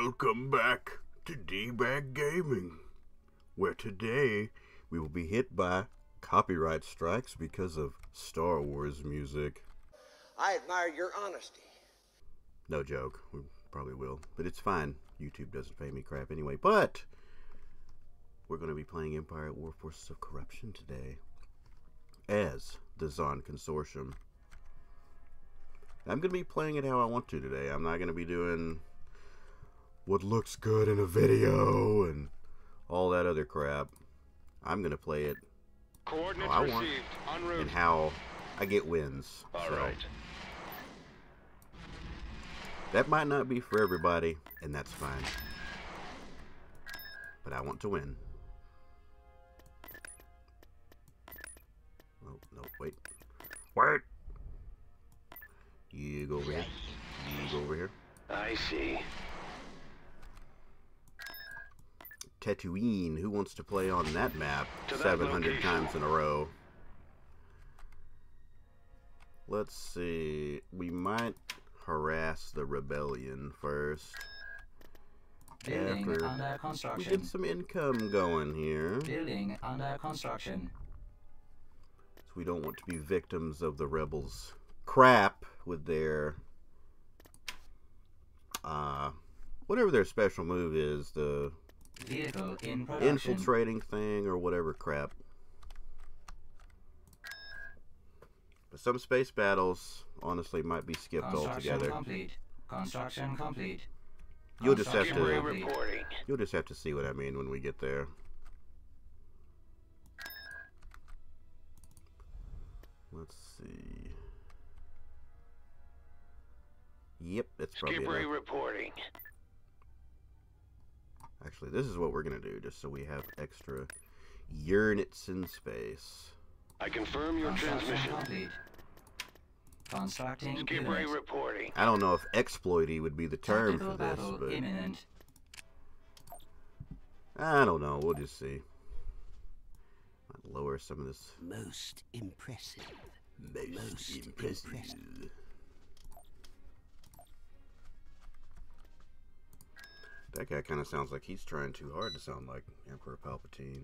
Welcome back to D-Bag Gaming, where today we will be hit by copyright strikes because of Star Wars music. I admire your honesty. No joke, we probably will, but it's fine. YouTube doesn't pay me crap anyway. But we're going to be playing Empire at War Forces of Corruption today as the Zann Consortium. I'm going to be playing it how I want to today. I'm not going to be doing what looks good in a video and all that other crap. I'm going to play it how I want and how I get wins. All right. That might not be for everybody, and that's fine. But I want to win. Oh, no, wait. Wait! You go over here. You go over here. I see. Tatooine. Who wants to play on that map To that 700 location. times in a row? Let's see. We might harass the rebellion first. Building After under we construction. get some income going here. Building under construction. So we don't want to be victims of the rebels' crap with their whatever their special move is, the Vehicle in production. infiltrating thing or whatever crap. But some space battles honestly might be skipped Construction altogether. complete. Construction complete. You'll just have Construction to complete. Reporting. you'll just have to see what I mean when we get there. Let's see. Yep, that's probably Skippery enough. reporting. Actually, this is what we're gonna do, just so we have extra units in space. I confirm your Construction transmission. complete. Constructing Skippery unit. reporting. I don't know if exploity would be the term Tactical for this, battle but imminent. I don't know. We'll just see. Might lower some of this. Most impressive. Most impressive. That guy kind of sounds like he's trying too hard to sound like Emperor Palpatine.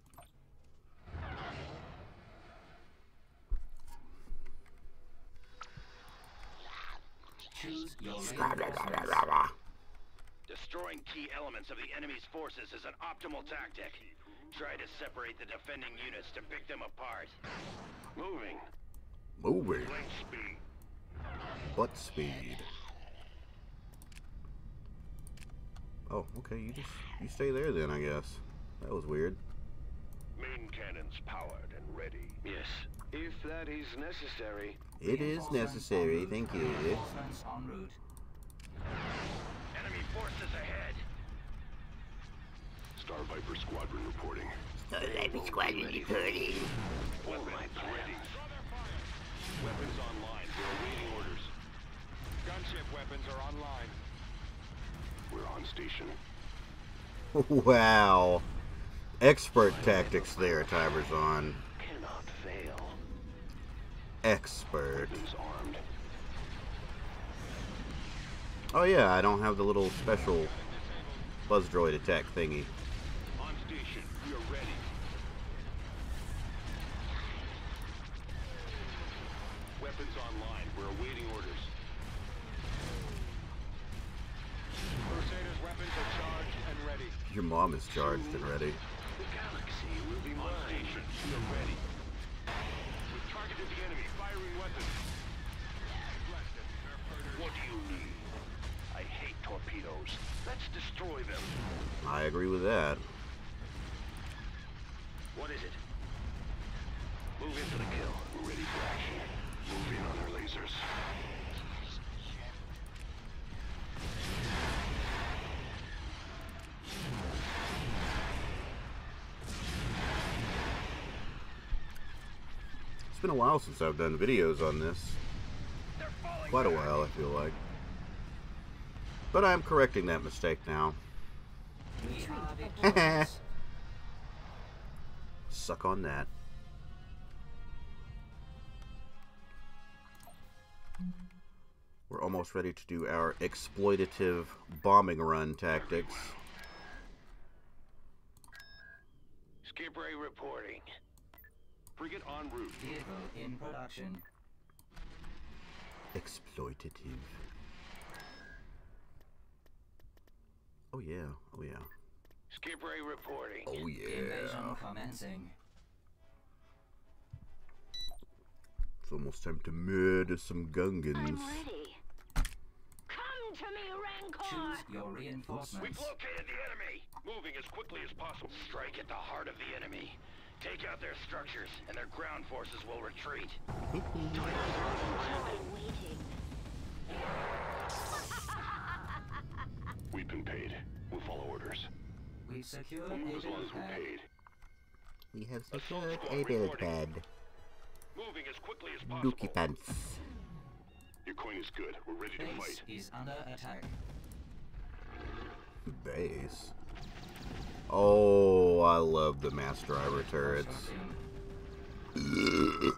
Choose your reinforcements. Destroying key elements of the enemy's forces is an optimal tactic. Try to separate the defending units to pick them apart. Moving. Moving. Light speed. Butt speed. Oh, okay. You stay there then, I guess. That was weird. Main cannons powered and ready. Yes. If that is necessary. It is Reinforcements necessary. en route. Thank you. Reinforcements en route. Enemy forces ahead. Star Viper Squadron reporting. Squadron reporting. Weapons ready. Weapons online. We're awaiting orders. Gunship weapons are online. We're on station. Wow. Expert tactics there, timers on. Cannot fail. Expert. Weapons armed. Oh yeah, I don't have the little special buzz droid attack thingy. On station. We are ready. Weapons online. We're awaiting orders. Crusaders' weapons are charged and ready. Your mom is charged and ready. The galaxy will be mine. On station. We are ready. We've targeted the enemy. Firing weapons. What do you need? I hate torpedoes. Let's destroy them. I agree with that. What is it? Move into the kill. We're ready for action. Move in on our lasers. It's been a while since I've done videos on this. Quite a while, I feel like. But I'm correcting that mistake now. We are victorious. Suck on that. We're almost ready to do our exploitative bombing run tactics. Skip Ray reporting. Frigate en route. Vehicle in production. Exploitative. Oh yeah, oh yeah. Skip Ray reporting. Oh yeah. Invasion commencing. It's almost time to murder some Gungans. I'm ready. Come to me, Rancor! Choose your reinforcements. We've located the enemy. Moving as quickly as possible. Strike at the heart of the enemy. Take out their structures, and their ground forces will retreat. I've been waiting. We've been paid. We'll follow orders. We've secured We'll move a as long build as we're pad. paid. We have Assault secured squad a build reporting. pad. Moving as quickly as possible. Dookie pants. Your coin is good. We're ready to Base fight. is under attack. Base. Oh, I love the mass driver turrets. Constructing.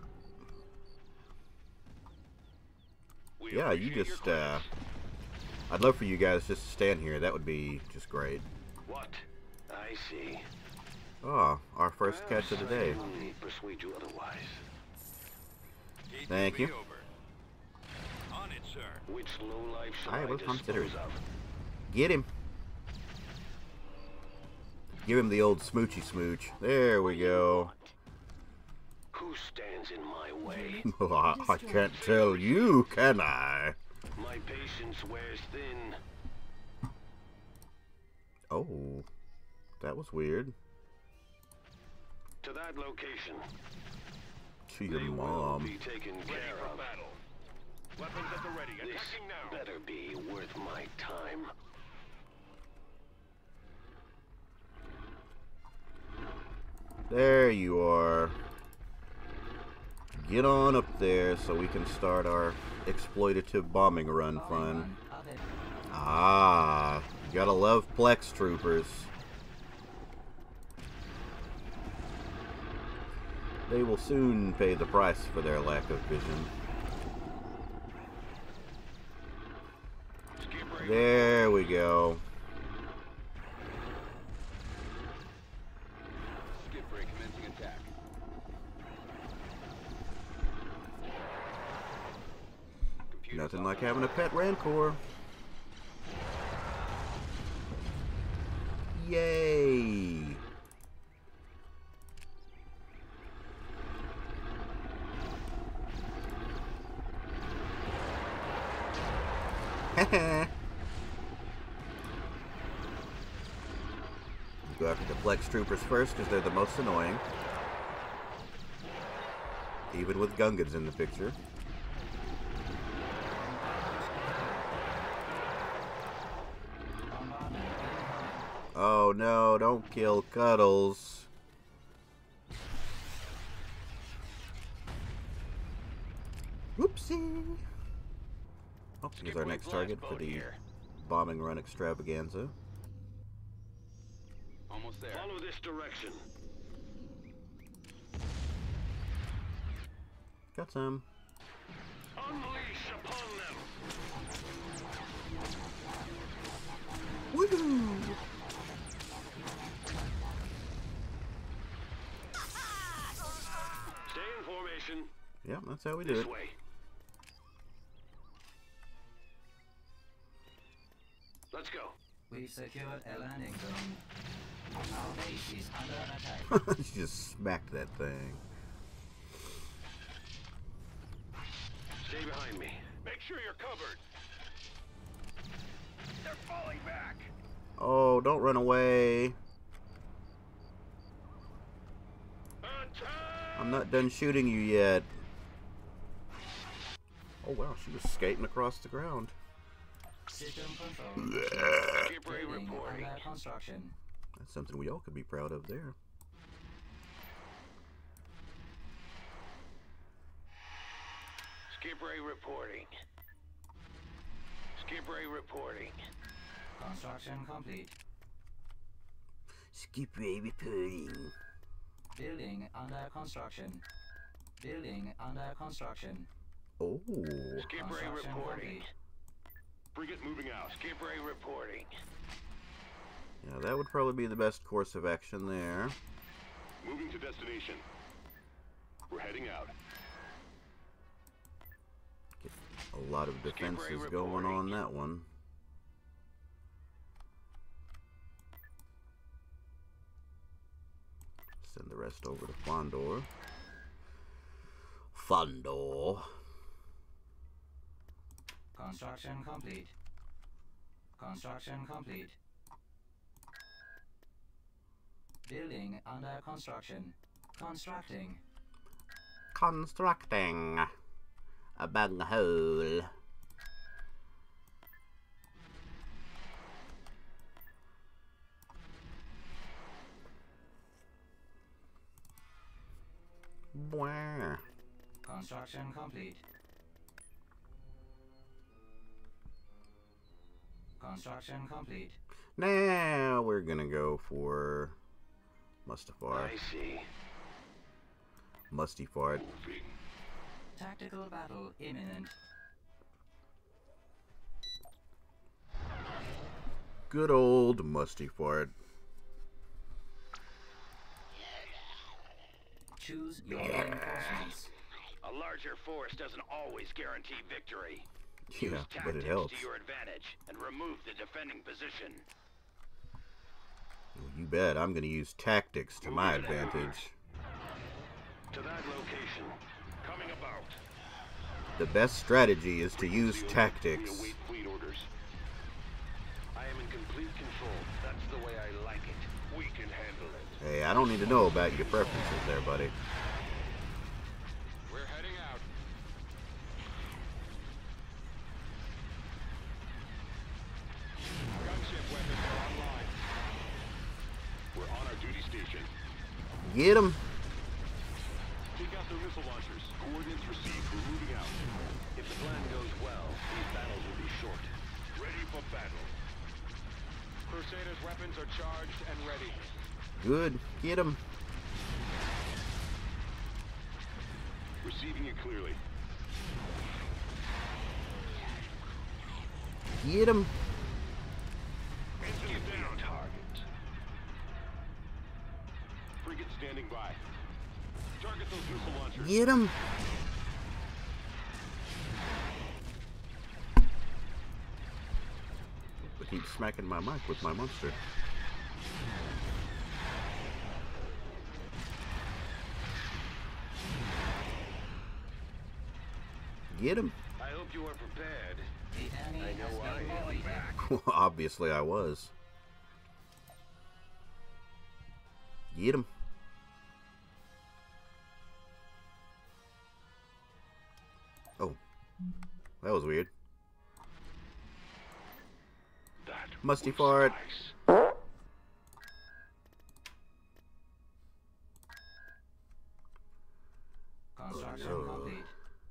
We Yeah, you appreciate your just, questions. I'd love for you guys just to stand here. That would be just great. What? I see. Oh, our first catch of the day. Persuade you otherwise. Thank you. On it, sir. Which lowlife shall I will dispose consider it. of? Get him. Give him the old smoochy smooch. There we go. Who stands in my way? Well, I can't tell you, can I? My patience wears thin. Oh, that was weird. To that location. To your They will mom. be taken Ready care for of. battle. Weapons at the ready. This Attacking now. better be worth my time. There you are. Get on up there so we can start our exploitative bombing run fun. Of it. Ah, you gotta love Plex troopers. They will soon pay the price for their lack of vision. Skip Ray. There we go. Skip Ray commencing attack. Nothing like having a pet Rancor. Yay! Go after the Plex troopers first because they're the most annoying. Even with Gungans in the picture. Bombardment incoming. Oh no, don't kill Cuddles. Whoopsie. Oh, here's our next target for the bombing run extravaganza. Almost there. Follow this direction. Got some. Unleash upon them. Woohoo! Stay in formation. Yep, that's how we do This it. way. Let's go. We've secured a landing zone. Our base is under attack. She just smacked that thing. Stay behind me. Make sure you're covered. They're falling back. Oh, don't run away. Attack! I'm not done shooting you yet. Oh wow, she was skating across the ground. System control. Skip Ray Building reporting. under construction. That's something we all could be proud of there. Skip Ray reporting. Skip Ray reporting. Construction complete. Skip Ray reporting. Building under construction. Building under construction. Oh. Skip Ray Construction reporting. complete. Frigate moving out. Skip ray reporting. Yeah, that would probably be the best course of action there. Moving to destination. We're heading out. Get a lot of defenses going on that one. Send the rest over to Fondor. Fondor. Construction complete. Construction complete. Building under construction. Constructing. Constructing a bunghole. Bwah. Construction complete. Construction complete. Now we're gonna go for Mustafar. I see. Musty fart. Tactical battle imminent. Good old Musty fart. Choose your reinforcements. A larger force doesn't always guarantee victory. Yeah, Use but it tactics helps. to your advantage and remove the defending position. Well, you bet I'm gonna use tactics to my advantage. To that location. Coming about. The best strategy is to use We tactics. await fleet orders. I am in complete control. That's the way I like it. We can handle it. Hey, I don't need to know about your preferences there, buddy. We're heading out. Gunship weapons are online. We're on our duty station. Get him. Take out the missile launchers. Coordinates received. We're moving out. If the plan goes well, these battles will be short. Ready for battle. Crusaders' weapons are charged and ready. Good. Get him. Receiving you clearly. Get him. Engines down. Target. Frigate standing by. Target those missile launchers. Get him. I keep smacking my mic with my monster. Get him. I hope you are prepared. The enemy I know has I been am defeated. back. Obviously I was. Get him. Oh. That was weird. That Musty was fart. nice. Construction Oh. complete.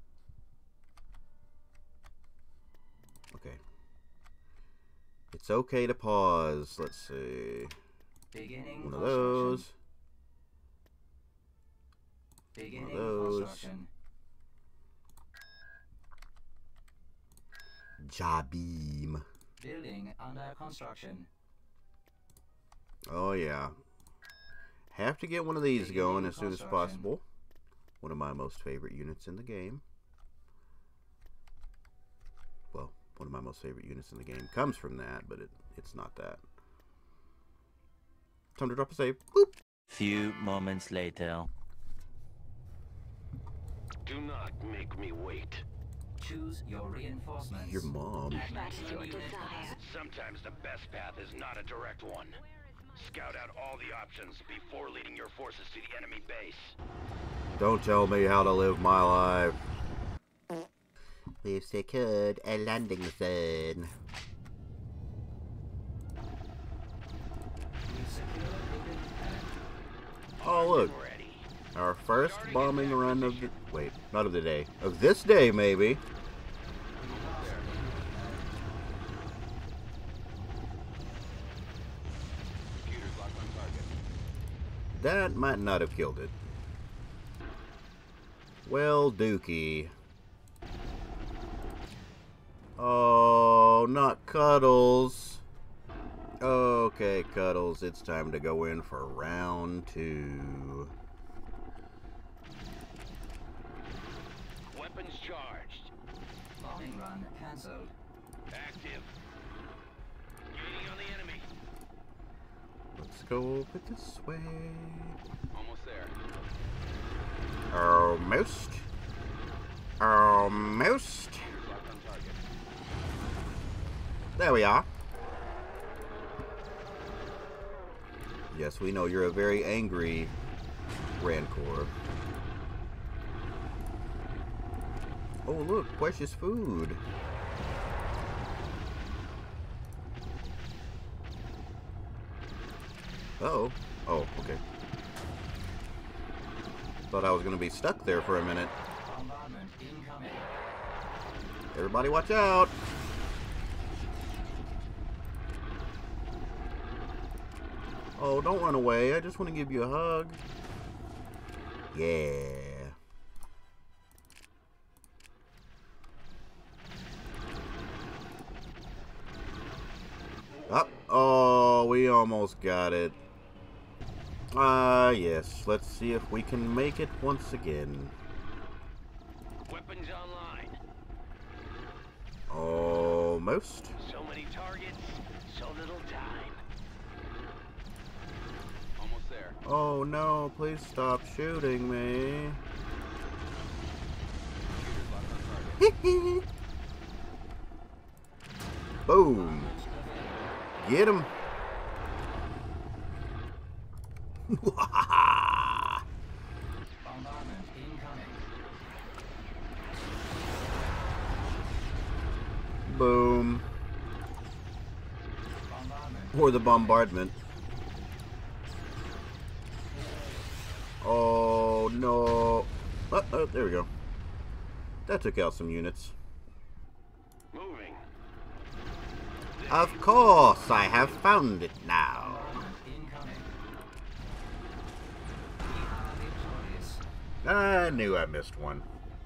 Okay. It's okay to pause. Let's see. Beginning One of construction. those. Beginning those. construction. Jabim. Building under construction. Oh yeah. Have to get one of these Beginning going as soon as construction. possible. One of my most favorite units in the game. Well, one of my most favorite units in the game comes from that, but it's not that. Time to drop a save. Boop. Few moments later. Do not make me wait. Choose your reinforcements. Your mom. That is your desire. Sometimes the best path is not a direct one. Scout out all the options before leading your forces to the enemy base. Don't tell me how to live my life. We've secured a landing zone. Oh look, Ready. our first bombing run of the... Wait, not of the day. Of this day, maybe. Computers locked on target. That might not have killed it. Well, Dookie. Oh Oh, not Cuddles. Okay, Cuddles, it's time to go in for round 2. Weapons charged. Bombing run cancelled. Active. Gaining on the enemy. Let's go over this way. Almost there. Almost. Almost. Locked on target. There we are. Yes, we know you're a very angry Rancor. Oh, look, precious food. Uh-oh. Oh, okay. Thought I was going to be stuck there for a minute. Bombardment incoming. Everybody watch out! Oh, don't run away. I just want to give you a hug. Yeah. Oh, we almost got it. Yes. Let's see if we can make it once again. Weapons online. Almost. So many targets, so little time. Almost there. Oh no, please stop shooting me. Boom. Get him. Bombardment incoming. Boom. Bombardment. Or the bombardment. Oh no. Oh, there we go. That took out some units. Moving. Of course, I have found it now. Bombardment incoming. We are victorious. I knew I missed one.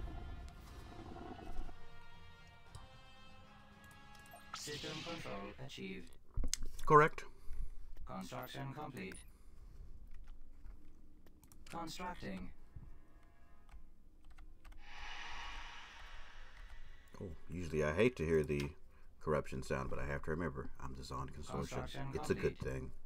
System control achieved. Correct. Construction complete. Constructing. Oh, usually I hate to hear the corruption sound, but I have to remember, I'm the Zann Consortium. Construction It's a good complete. thing.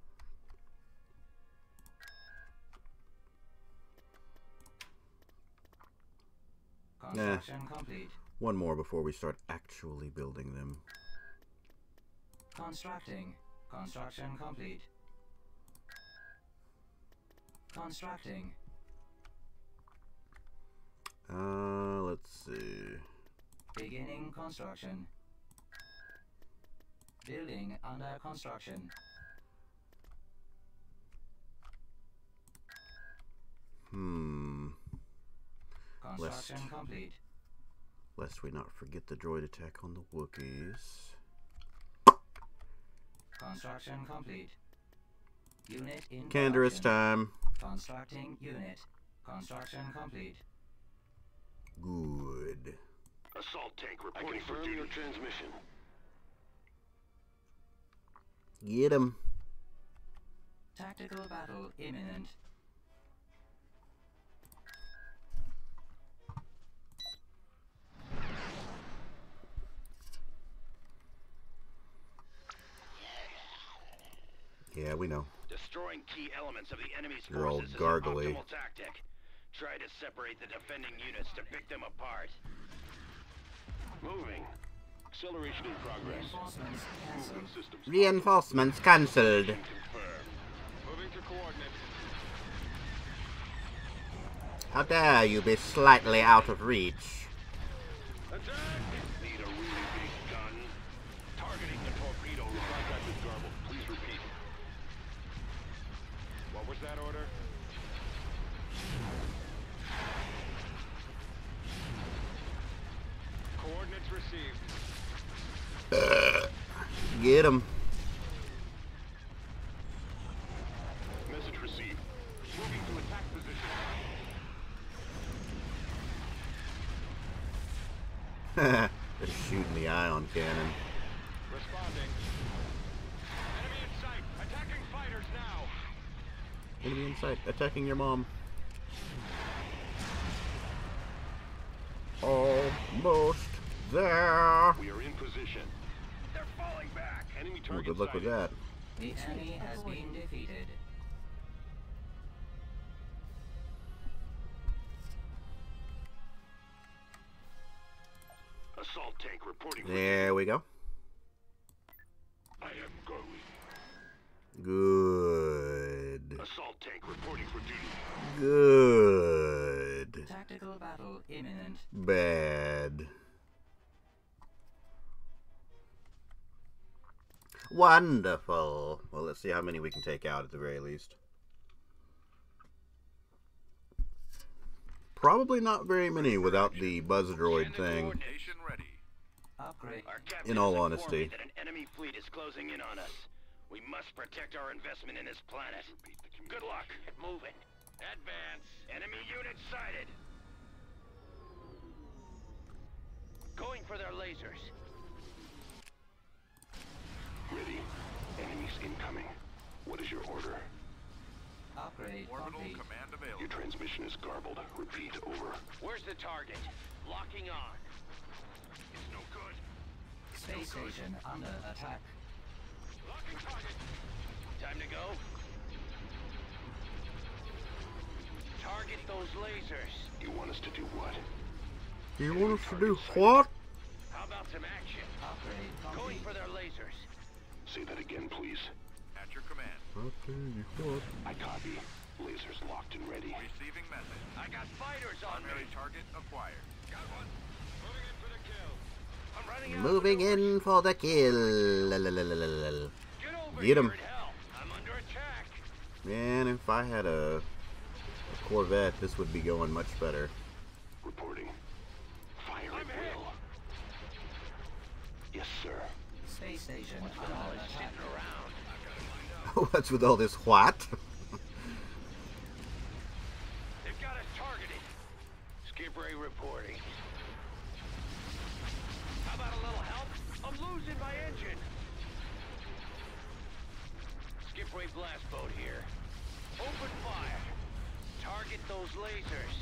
Construction complete. One more before we start actually building them. Constructing. Construction complete. Constructing. Let's see. Beginning construction. Building under construction. Construction complete. Lest we not forget the droid attack on the Wookiees. Construction complete. Unit in Canderous production. time. Constructing unit. Construction complete. Good. Assault tank reporting for duty. Your transmission. Get him. Tactical battle imminent. Yeah, we know. Destroying key elements of the enemy's You're all forces is gargly. an optimal tactic. Try to separate the defending units to pick them apart. Moving. Acceleration in progress. Reinforcements cancelled. Movement systems. Reinforcements cancelled. Confirmed. Moving to coordinates. How dare you be slightly out of reach? Attack! Need a really big gun. Targeting the torpedo room. Contact is garbled. Please repeat. What was that order? Coordinates received. Get him. Message received. Moving to attack position. Just shooting the ion cannon. responding. Enemy in sight. Attacking fighters now. Enemy in sight. Attacking your mom. Almost there. We are in position. They're falling back. Enemy Ooh, target good luck with sighted. that. The enemy has been defeated. Assault tank reporting. for There we go. I am going. Good. Assault tank reporting for duty. Good. Tactical battle imminent. Bad. Wonderful. Well, let's see how many we can take out at the very least. Probably not very many without the buzz droid thing. Coordination ready. Upgrade. Our captain In all has informed me honesty. that an enemy fleet is closing in on us. We must protect our investment in this planet. Good luck. Moving. Advance. Enemy unit sighted. Going for their lasers. Ready. Enemies incoming. What is your order? Upgrade complete. command available. Your transmission is garbled. Repeat, over. Where's the target? Locking on. It's no good. Space station under attack. Locking target. Time to go. Target those lasers. You want us to do what? You want us to do what? How about some action? Upgrade Going complete. for their lasers. Say that again, please. At your command. I copy. Lasers locked and ready. Receiving message. I got fighters on Primary me. target acquired. Got one. Moving in for the kill. I'm running out. Moving in for the kill. Get over Get 'em. here in hell. I'm under attack. Man, if I had a Corvette, this would be going much better. Reporting. Fire I'm at hit. will. Yes, sir. Space station All under this attack. sitting around. What's with all this what? They've got us targeted. Skip Ray reporting. How about a little help? I'm losing my engine. Skip Ray blast boat here. Open fire. Target those lasers.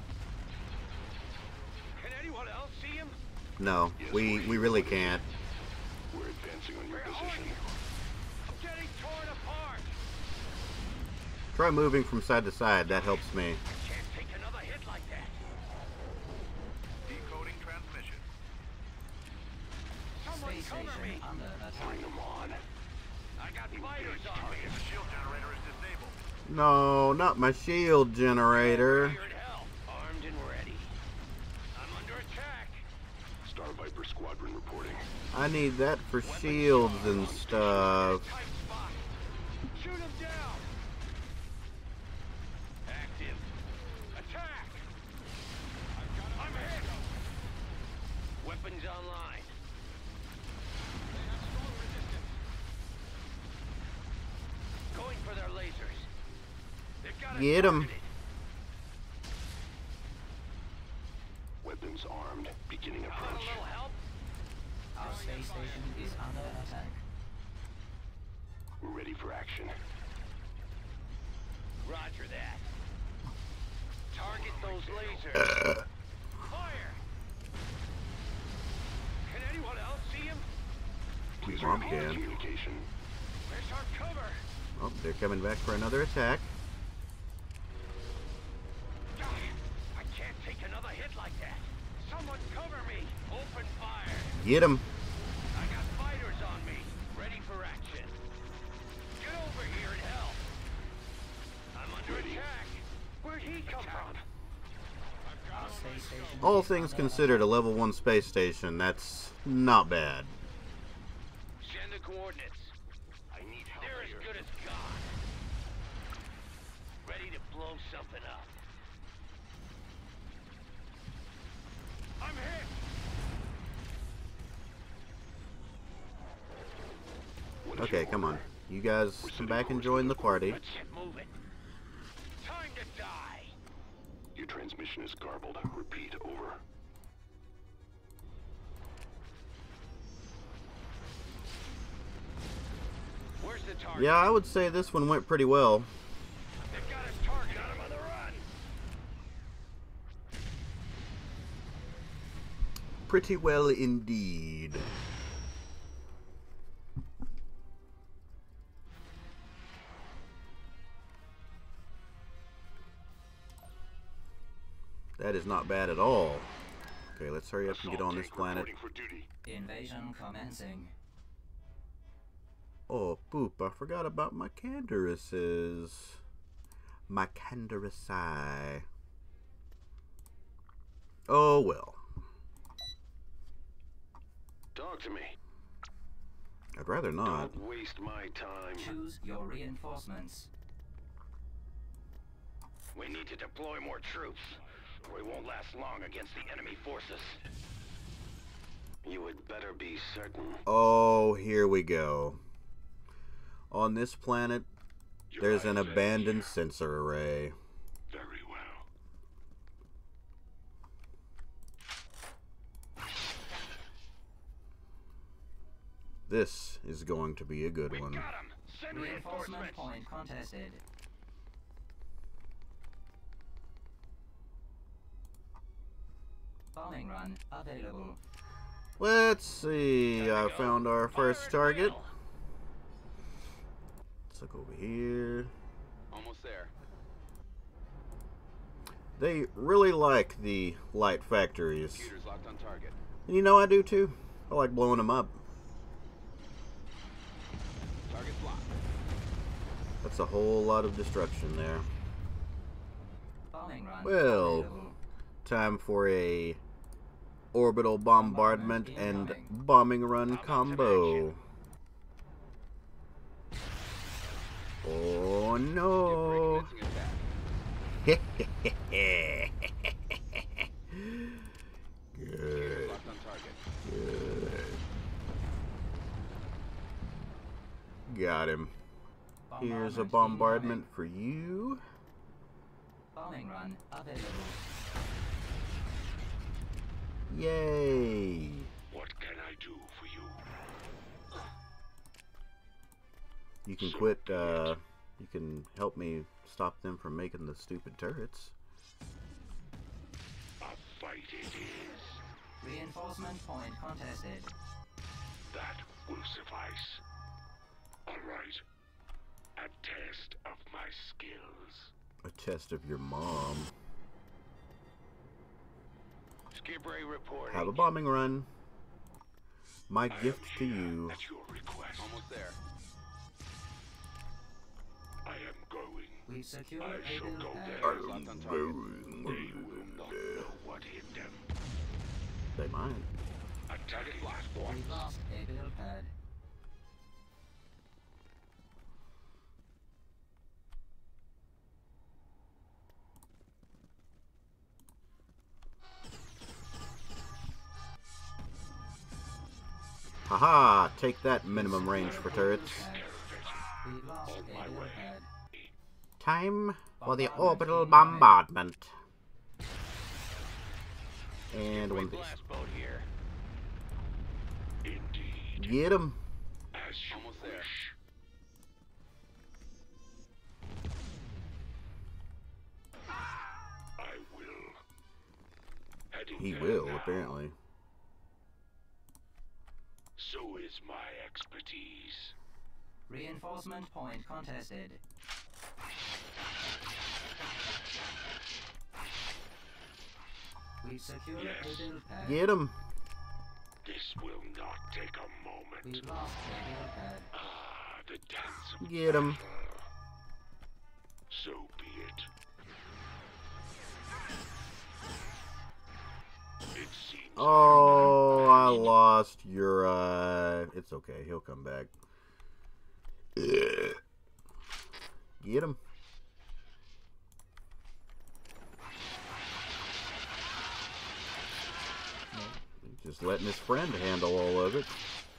Can anyone else see him? No, we really can't. We're advancing on your Where are position. you? I'm getting torn apart. Try moving from side to side, that helps me. Can't take another hit like that. Decoding transmission. Someone Space cover station me. under attack. Bring them on. I got fighters on me. The shield generator is disabled. No, not my shield generator. Here in hell. Armed and ready. I'm under attack. Star Viper Squadron reporting. I need that for shields and stuff. Tight spot. Shoot him down. Active. Attack. I'm hit. Weapons online. They have strong resistance. Going for their lasers. They've got us Get 'em. targeted. Weapons armed. Beginning Want a approach. little help? Our space station is under attack. We're ready for action. Roger that. Target those lasers. Fire! Can anyone else see him? Please Mom repeat the can. communication. Where's our cover? Oh, they're coming back for another attack. I can't take another hit like that. Someone cover me. Open fire. Get him. I got fighters on me. Ready for action. Get over here and help. I'm under attack. Where'd he come from? Our space station All is things under considered, a level 1 space station, that's not bad. Send the coordinates. I need help They're here. as good as gone. Ready to blow something up. I'm hit. What is Okay, your come on. order? You guys come back and join the party. Let's get moving. Time to die. Your transmission is garbled. Repeat, over. the target. Yeah, I would say this one went pretty well. They've got his target on him on the run. Pretty well indeed. That is not bad at all. Okay, let's hurry up and get on this planet. For duty. Invasion commencing. Oh, boop, I forgot about my Candaruses. My Candarusi. Oh, well. Talk to me. I'd rather not. Don't waste my time. Choose your reinforcements. We need to deploy more troops, or we won't last long against the enemy forces. You would better be certain. Oh, here we go. On this planet, there's an abandoned sensor array. Very well. This is going to be a good one. Got him. Send Reinforcement reinforcements. point contested. Bombing run available. Let's see. I found our first target. Let's look over here. Almost there. They really like the light factories. Computers locked on target. And you know I do too. I like blowing them up. Target's locked. That's a whole lot of destruction there. Bombing run Well, available. time for a orbital bombardment and bombing run combo. Oh no! Good. Good. Got him. Here's a bombardment for you. Bombing run available. Yay! What can I do for you? You can quit, you can help me stop them from making the stupid turrets. A fight it is. Reinforcement point contested. That will suffice. All right. A test of my skills. A test of your mom. Skip Ray reporting. Have a bombing run. My gift to you. At your request. Almost there. I am going. We secure I a shall build go pad. there. Locked on target. They will not know what hit them. They might. Attacking last We ones. lost a build pad. Haha! Take that, minimum range for turrets. We lost a build pad. Time for the orbital bombardment. And one of these. Blast boat here. Indeed. Get him. As you Almost there. wish. I will. Heading He there will, now. apparently. So is my expertise. Reinforcement point contested. We secure Yes. a build pad. Get him. This will not take a We moment. lost a build pad. Ah, the dance of Get him. battle. So be it. It seems Oh, I lost your, it's okay. He'll come back. Get him. Just letting his friend handle all of it.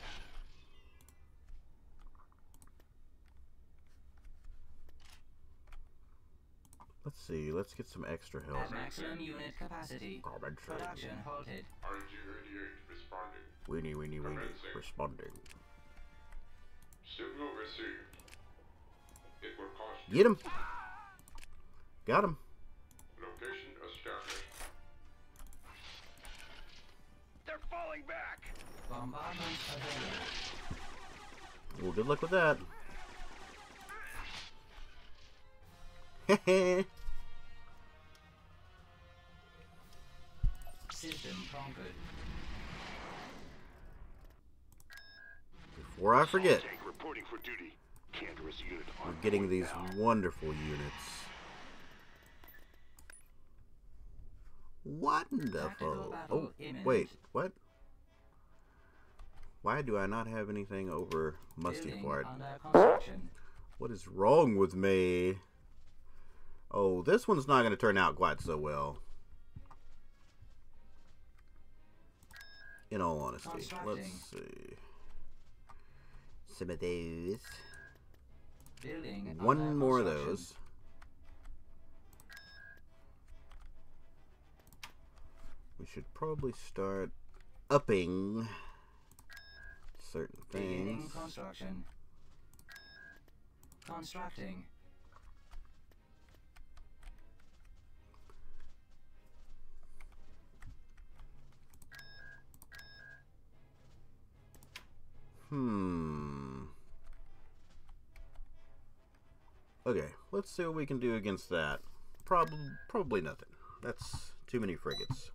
Let's see. Let's get some extra help. At maximum unit capacity. Garbage. Production halted. RG-88 responding. Weenie, weenie, weenie. Responding. Signal received. Get him. Got him. Location established. They're falling back. Bombardment available. Well, good luck with that. Heh. System conquered. Before I forget, Tank reporting for duty. Cantorus unit we're on getting point these now. wonderful units. Wonderful. Oh, wait, what? Why do I not have anything over Musty Building Fart? under construction. What is wrong with me? Oh, this one's not going to turn out quite so well. In all honesty. Let's see. Some of those. Building One under more of construction. those. We should probably start upping certain Beginning things. construction. Constructing. Okay, let's see what we can do against that. Probably nothing. That's too many frigates.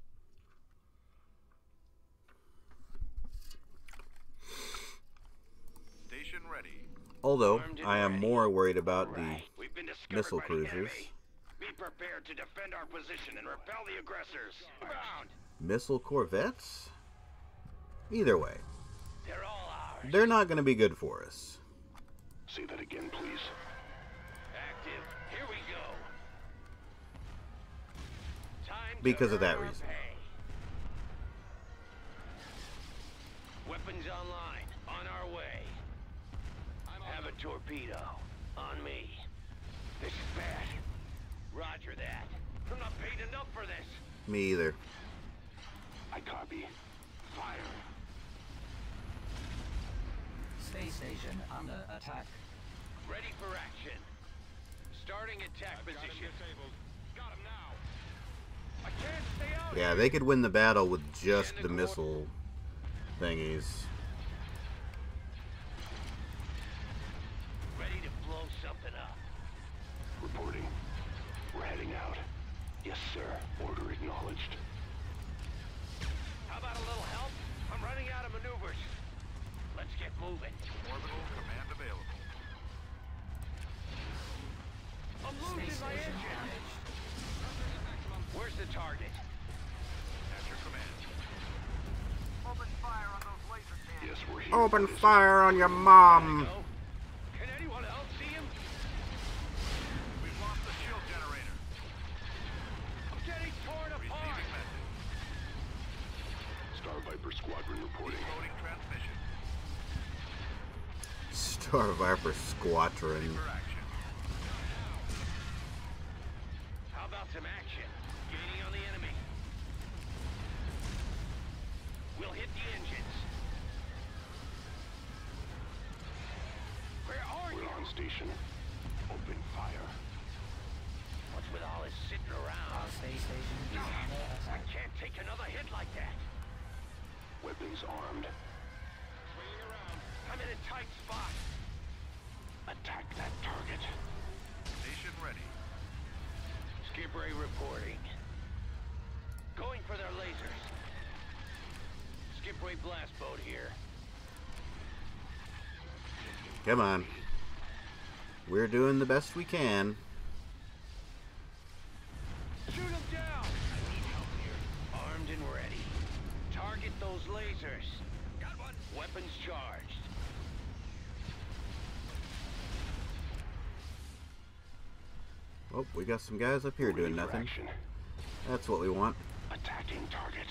Station ready. Although, Armed and I am ready. more worried about Right. We've been the discovered missile by the cruisers. enemy. Be prepared to defend our position and repel the aggressors. Bound. Missile corvettes? Either way, They're all ours. they're not going to be good for us. Say that again, please. Active. Here we go. Time to Because of that earn our reason. pay. Weapons online. On our way. Have a torpedo. On me. This is bad. Roger that. I'm not paid enough for this. Me either. I copy. Fire. Space station under attack. Ready for action. Starting attack position. Got him now. I can't stay out Yeah, here. they could win the battle with just the missile thingies. Ready to blow something up. Reporting. We're heading out. Yes, sir. Order acknowledged. How about a little help? I'm running out of maneuvers. Let's get moving. Orbital command available. I'm Space losing my station engine. damaged. Where's the target? At your command. Open fire on those laser cannons. Yes, we're here. Open fire on your mom! Go. Can anyone else see him? We've lost the shield generator. I'm getting torn apart. Receiving message. Star Viper Squadron reporting. Decoding transmission. Star Viper Squadron. For action. How about some action? Gaining on the enemy. We'll hit the engines. Where are you? We're on station. Open fire. What's with all this sitting Our around? space station is under I attack. can't take another hit like that. Weapons armed. Swinging around. I'm in a tight spot. Attack that target. Station ready. Skip ray reporting. Going for their lasers. Skip ray blast boat here. Come on. We're doing the best we can. Shoot them down! I need help here. Armed and ready. Target those lasers. Got one. Weapons charged. Oh, we got some guys up here doing Ready for nothing. action. That's what we want. Attacking target.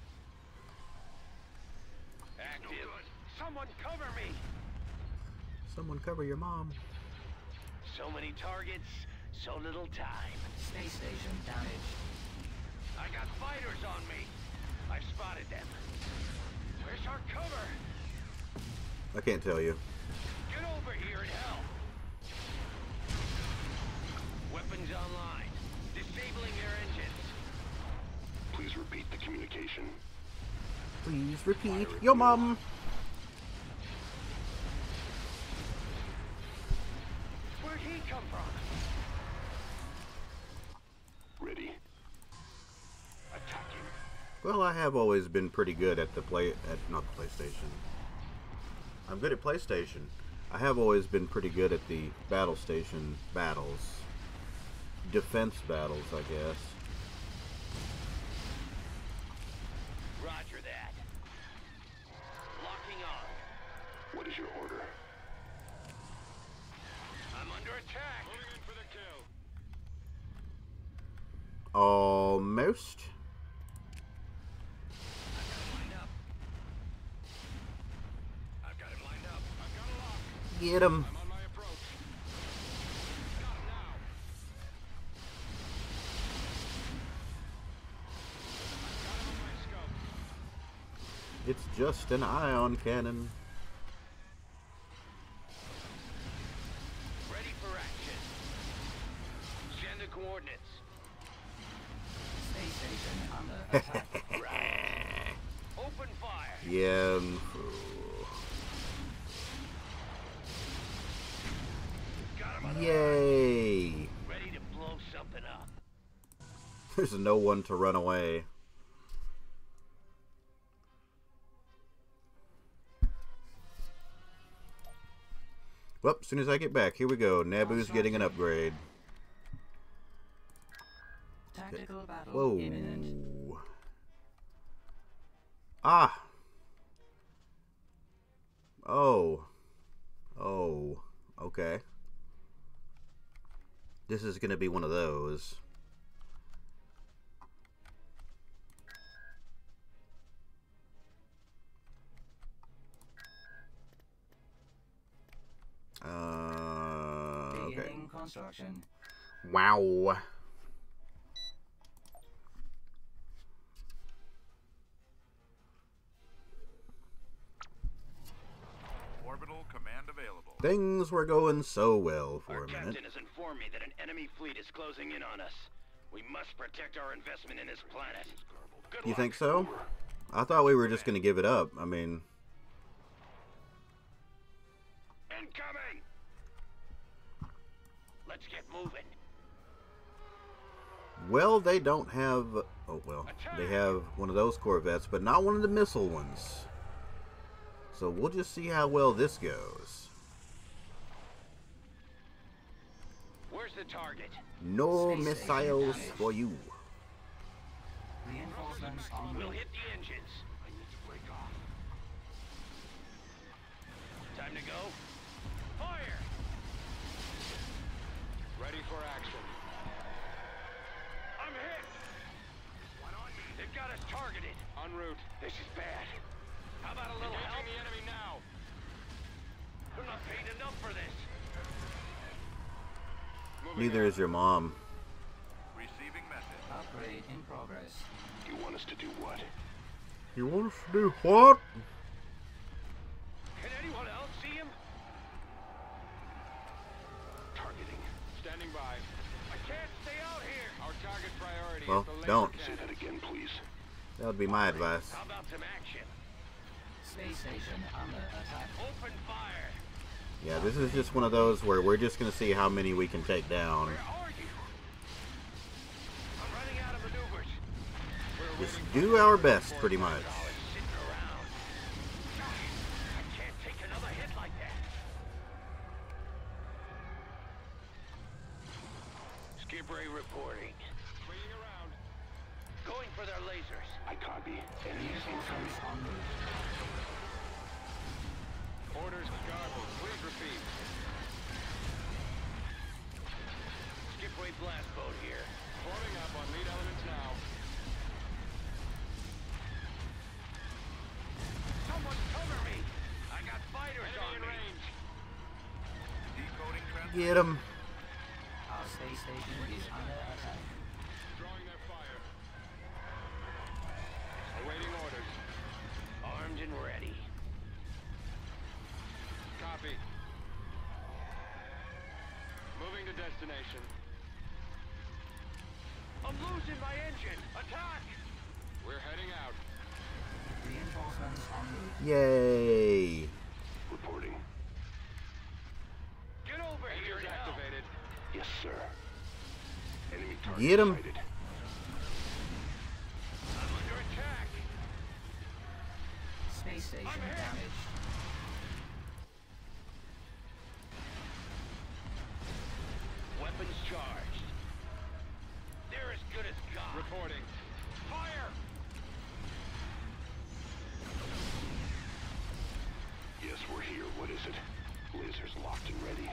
Active. Someone cover me! Someone cover your mom. So many targets, so little time. Space station damaged. I got fighters on me. I've spotted them. Where's our cover? I can't tell you. Get over here and help. Weapons online. Disabling your engines. Please repeat the communication. Please repeat. Yo, mom. Where'd he come from? Ready. Attacking. Well, I have always been pretty good at not the PlayStation. I'm good at PlayStation. I have always been pretty good at the battle station battles. Defense battles, I guess. Roger that. Locking on. What is your order? I'm under attack. Moving in for the kill. Almost. I've got it lined up. I've got a lock. Get him. I'm on my approach. Got him now. Got him on my scope. It's just an ion cannon. Ready for action. Send the coordinates. Space station under attack. Open fire. Yeah. Got him on the Yay. ready to blow something up. There's no one to run away. Well, as soon as I get back, here we go. Naboo's getting an upgrade. Tactical battle Whoa. imminent. Ah. Oh. Oh. Okay. This is going to be one of those. Okay. Beginning construction. Wow. Orbital command available. Things were going so well for Our a minute. captain has informed me that an enemy fleet is closing in on us. We must protect our investment in this planet. Good You luck. think so? I thought we were just going to give it up. I mean, Incoming! Let's get moving. well, they don't have... Oh, well, they have one of those Corvettes, but not one of the missile ones. So we'll just see how well this goes. Where's the target? No Space missiles station for you. Reinforcements en We'll route. hit the engines. I need to break off. Time to go. Fire! Ready for action. I'm hit! One on me. They've got us targeted. En route. This is bad. How about a little help? Engaging the enemy now. We're not paid enough for this. Moving Neither out. is your mom. Receiving message. Upgrade in progress. You want us to do what? You want us to do what? Can anyone else see him? Targeting. Standing by. I can't stay out here. Our target priority Well, is the laser don't. cannon. Say that again, please. That would be my advice. How about some action? Space station under attack. Open fire. Yeah, this is just one of those where we're just going to see how many we can take down. Where are you? I'm running out of maneuvers. Just do our best, pretty much. Sitting around. Gosh, I can't take another hit like that. Skip Ray reporting. Swinging around. Going for their lasers. I copy. Enemies incoming. Reinforcements en route. Orders garbled. Please repeat. Skip Ray blast boat here. Forming up on lead elements now. Someone cover me. I got fighters Enemy on in me. range. Decoding transmission. Get him. Our space station is under attack. Drawing their fire. Awaiting orders. Armed and ready. Copy. Moving to destination. losing my engine. Attack! We're heading out. Reinforcements en route. Yay! Reporting. Get over here Engines and help. activated. Yes, sir. Enemy target Get him. sighted. I'm under attack. Space station damaged. Weapons charged. They're as good as gone. Reporting. Fire! Yes, we're here. What is it? Lasers locked and ready.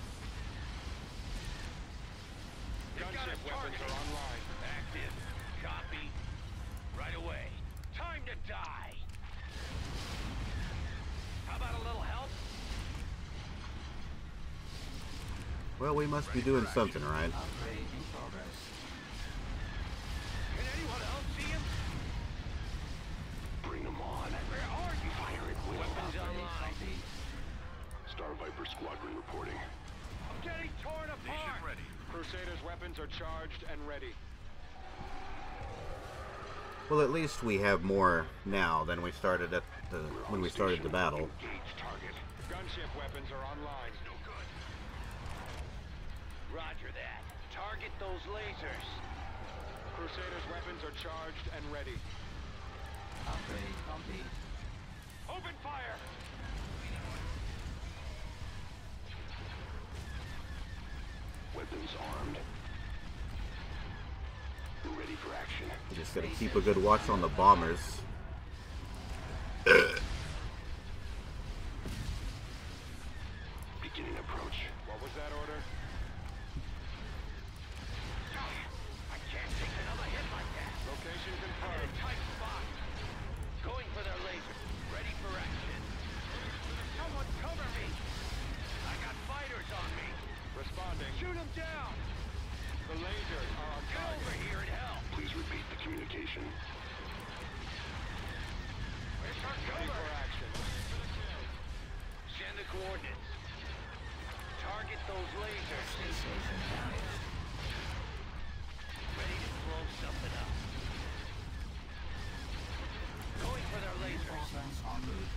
Gunship weapons are online. Active. Copy. Right away. Time to die. How about a little help? Well, we must be doing something, right? Upgrade in progress. Can anyone else see him? Bring them on. Where are you? Fire at will. Weapons online. Copy. Star Viper Squadron reporting. I'm getting torn apart. Ready. Crusaders' weapons are charged and ready. Well, at least we have more now than we started at the when we started the battle. Engage target. Gunship weapons are online. No good. Roger that. Target those lasers. Crusaders' weapons are charged and ready. Upgrade complete. Open fire! Weapons armed. We're ready for action. We just gotta keep a good watch on the bombers. Beginning approach. What was that order? I can't take another hit like that. Location I'm in a confirmed. tight spot. Going for their laser. Ready for action. Someone cover me. I got fighters on me. Responding. Shoot them down. The lasers are on Get over target. here and help. Please repeat the communication. Where's our Ready cover? for action. Send the coordinates. Target those lasers. Space station damaged. Ready to blow something up. Going for their lasers. Reinforcements en route.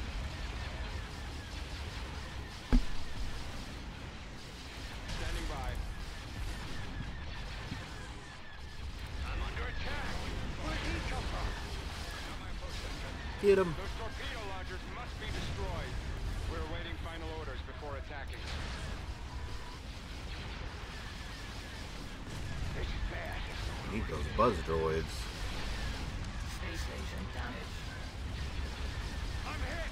Standing by. I'm under attack. Where'd he come from? Get him. Those torpedo launchers must be destroyed. We're awaiting final orders before attacking. This is bad. Need those buzz droids. Space station damaged. I'm hit.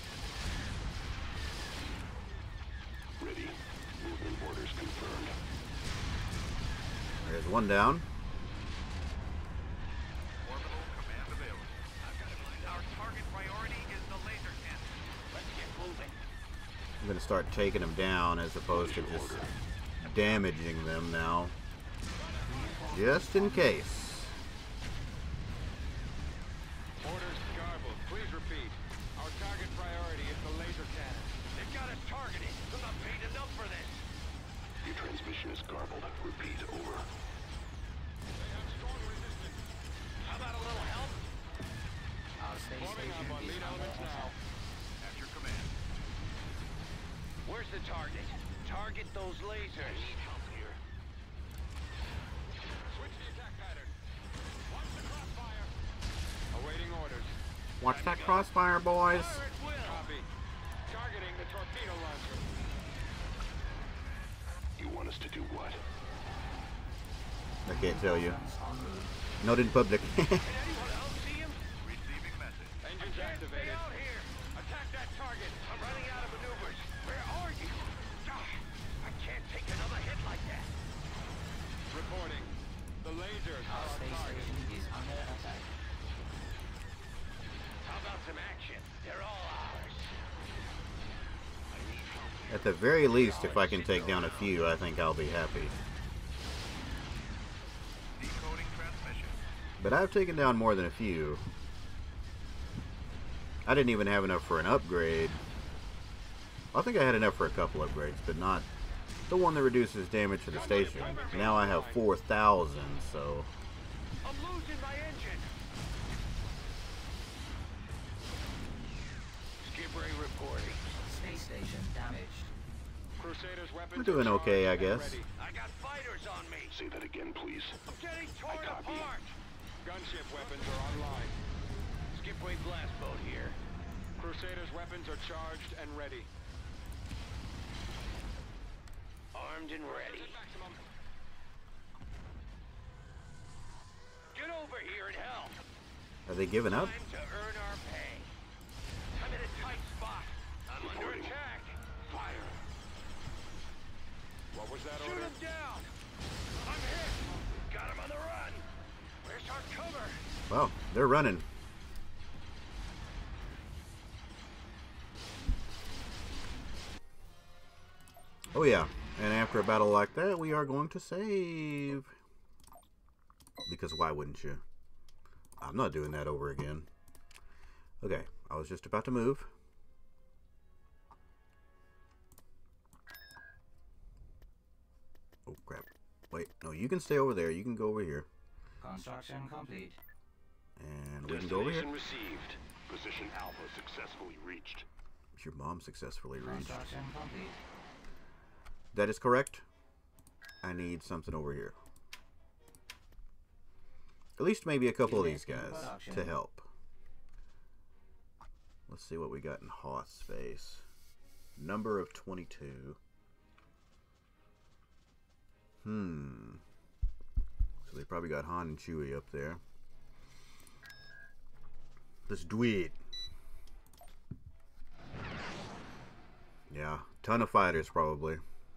Ready. Movement orders confirmed. There's one down. Orbital command available. I've got it lined up. Our target priority is the laser cannon. Let's get moving. I'm gonna start taking them down as opposed to just damaging them now. Just in case. Orders garbled. Please repeat. Our target priority is the laser cannon. They've got us targeted. I'm not paid enough for this. Your transmission is garbled. Repeat. Over. How about a little help? Our space Forming station up on is lead under elements now. attack. At your command. Where's the target? Target those lasers. Need help here. Switch the attack pattern. Watch the crossfire. Awaiting orders. Watch that crossfire, boys. Fire at will. Copy. Targeting the torpedo launcher. You want us to do what? I can't tell you. En route. Not in public. Can anyone else see him? Receiving message. Engines Can't stay activated. out here. Attack that target. I'm running out of maneuvers. Where are you? I can't take another hit like that. Reporting. The lasers Our are on space target. station is under attack. How about some action? They're all ours. At the very least, if I can take down a few, I think I'll be happy. Decoding transmission. But I've taken down more than a few. I didn't even have enough for an upgrade. I think I had enough for a couple upgrades, but not the one that reduces damage to the station. Now I have 4,000, so I'm losing my engine. Skip ray reporting. Space station damaged. Crusaders' weapons We're doing are okay, I charged and guess. ready. I got fighters on me. Say that again, please. I'm getting torn copy. apart. Gunship weapons are online. Skipway blast boat here. Crusaders' weapons are charged and ready. Armed and ready. Maximum. Get over here and help. Are they giving up? Time to earn our pay. I'm in a tight spot. I'm under Reporting. attack. Fire. What was that Shoot order? him down. I'm hit. Got him on the run. Where's our cover? Well, they're running. Oh yeah, and after a battle like that, we are going to save. Because why wouldn't you? I'm not doing that over again. Okay, I was just about to move. Oh crap. Wait, no, you can stay over there. You can go over here. Construction complete. And we can go over here. Destination received. Position Alpha successfully reached. Your mom successfully reached. Construction complete. That is correct. I need something over here. At least maybe a couple of these guys to help. Let's see what we got in Hoth space. Number of 22. So they probably got Han and Chewie up there. Let's do it. Yeah, ton of fighters probably.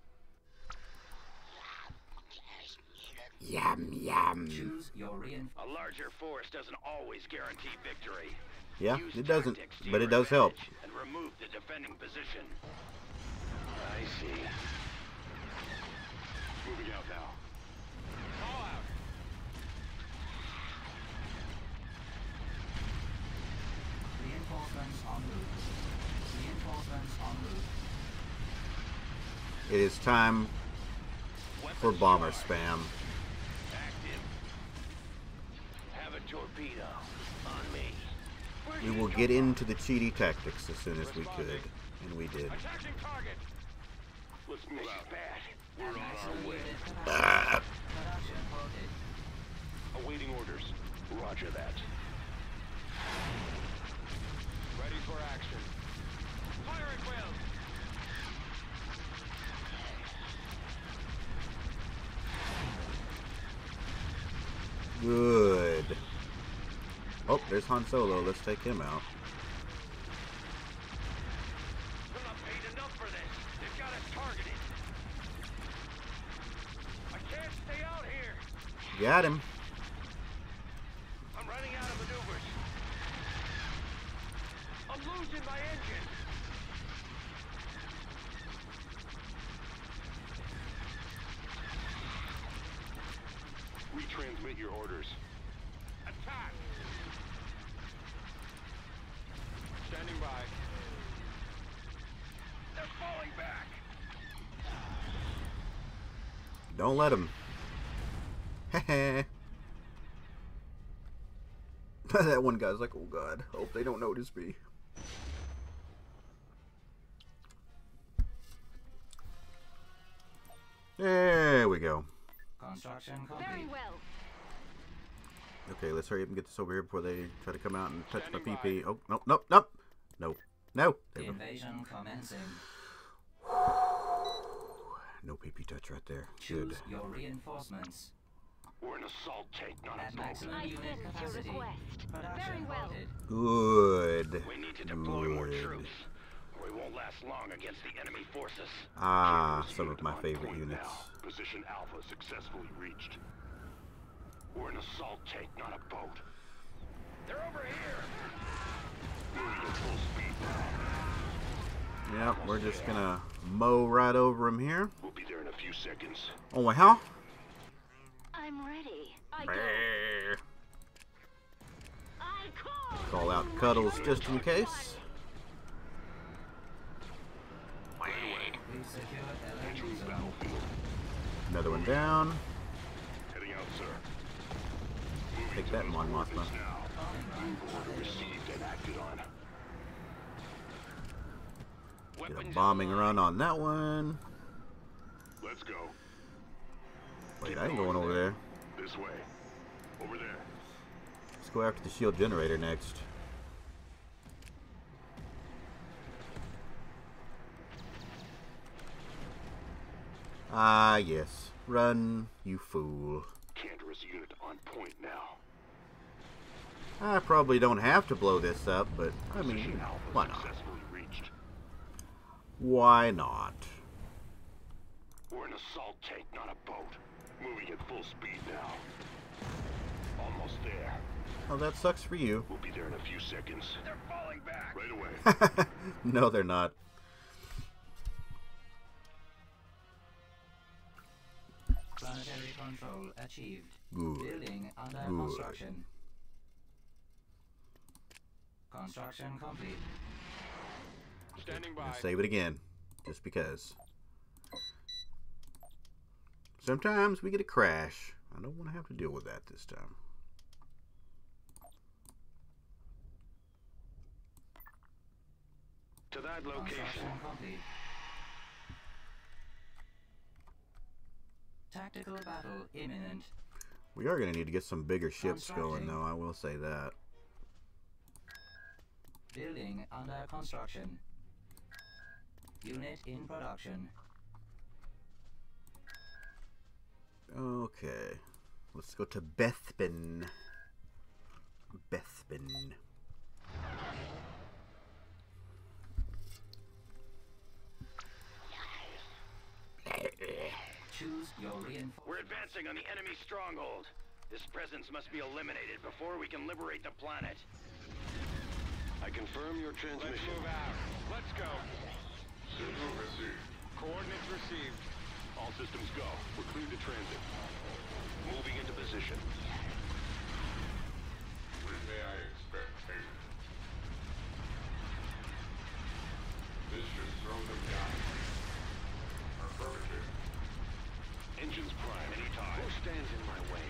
Yum, yum. Choose your A larger force doesn't always guarantee victory. Yeah, Use it doesn't, tactics to but your it does help. advantage and remove the defending position. I see. Moving out now. All out. reinforcements en route. Reinforcements en route. It is time for Weapons bomber charged. spam. Active. Have a torpedo on me. Where We did will it get come from? into the cheaty tactics as soon as we could, and we did. Attacking target. Let's move This out. is bad. We're on our way. Production halted. Awaiting orders. Roger that. Ready for action. Fire at will. Good. Oh, there's Han Solo. Let's take him out. I'm not paid enough for this. They've got us targeted. I can't stay out here. Got him. I'm running out of maneuvers. I'm losing my engine. Retransmit your orders. Attack. Standing by. They're falling back. Don't let him. That one guy's like, oh god, hope they don't notice me. There we go. Construction Very complete. well. Okay, let's hurry up and get this over here before they try to come out and touch my PP. Oh, no, no, no. No. No. They were- Invasion commencing. No PP touch right there. Choose Good. your reinforcements. We're an assault tank, not At a boat. maximum I unit send your capacity. request. Production Very well. halted. Good. We need to deploy more Good. troops. Or we won't last long against the enemy forces. Ah, some of my favorite On units. now. Position Alpha successfully reached. We're an assault tank, not a boat. They're over here. Moving at full speed now. Yep, we're just gonna mow right over him here. We'll be there in a few seconds. Oh, my how? I'm ready. I go. Brrr. I call. Call out Cuddles just in case. We've secured LA Entering zone. battlefield. Another one down. Heading out, sir. Take that, Mon Mothma. Received and acted on. Get a bombing run on that one. Let's go. Wait, I ain't going over there. This way. Over there. Let's go after the shield generator next. Ah, yes. Run, you fool. Cantorus unit on point now. I probably don't have to blow this up, but I mean, Position Alpha why not? successfully reached. Why not? We're an assault tank, not a boat. Moving at full speed now. Almost there. Oh, that sucks for you. We'll be there in a few seconds. They're falling back. Right away. No, they're not. Planetary control achieved. Good. Building under Good. construction. Construction complete. Standing by. Save it again, just because. Sometimes we get a crash. I don't want to have to deal with that this time. To that location. Construction complete. Tactical battle imminent. We are going to need to get some bigger ships going, Constructing. though. I will say that. Building under construction. Unit in production. Okay. Let's go to Bethpin. Bethpin. Choose your reinforcement. We're advancing on the enemy stronghold. This presence must be eliminated before we can liberate the planet. I confirm your transmission. Let's move out. Let's go. Coordinates received. All systems go. We're clear to transit. Moving into position. When may I expect payment? This should throw them down. Affirmative. Engines prime anytime. Who stands in my way?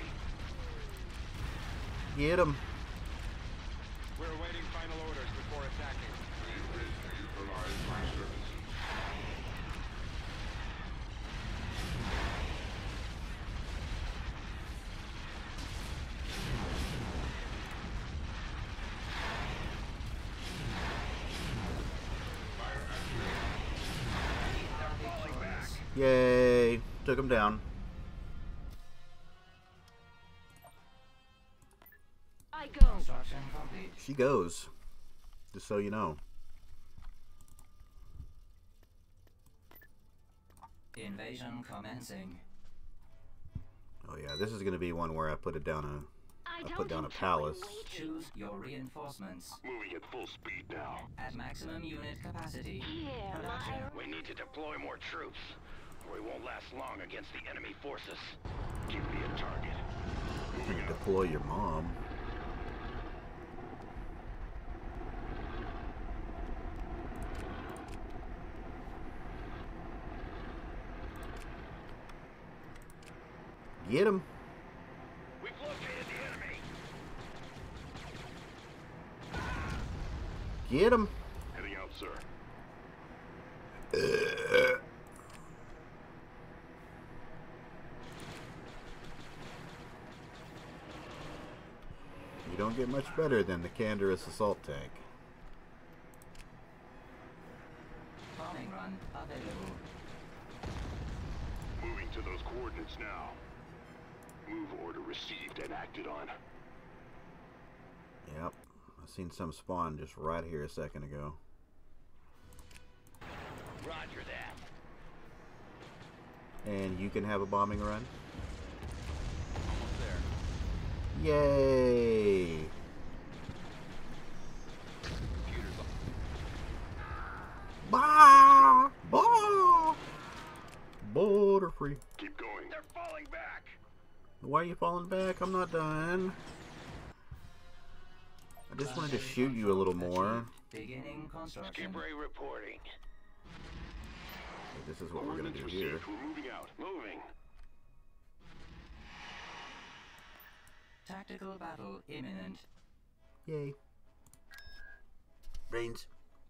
Get him. We're awaiting final orders before attacking. We wish to utilize my services. Yay. Took him down. I go. Construction complete. She goes. Just so you know. Invasion commencing. Oh yeah, this is going to be one where I put it down I put down a palace. Choose your reinforcements. Moving at full speed now. At maximum unit capacity. Here, Production. We need to deploy more troops, or we won't last long against the enemy forces. Give me a target. Moving out. Deploy your mom. Get him. We've located the enemy. Get him. Heading out, sir. You don't get much better than the Cantorus assault tank. Bombing run available. Moving to those coordinates now. Move order received and acted on. Yep. I seen some spawn just right here a second ago. Roger that. And you can have a bombing run? Almost there. Yay! Computers on. Bah! Bah! Border free. Keep going. They're falling back. Why are you falling back? I'm not done. I just wanted to shoot you a little more. Beginning construction. Skip Ray reporting. This is what we're gonna do Coordinates here. received. We're moving out. Moving. Tactical battle imminent. Yay. Brains.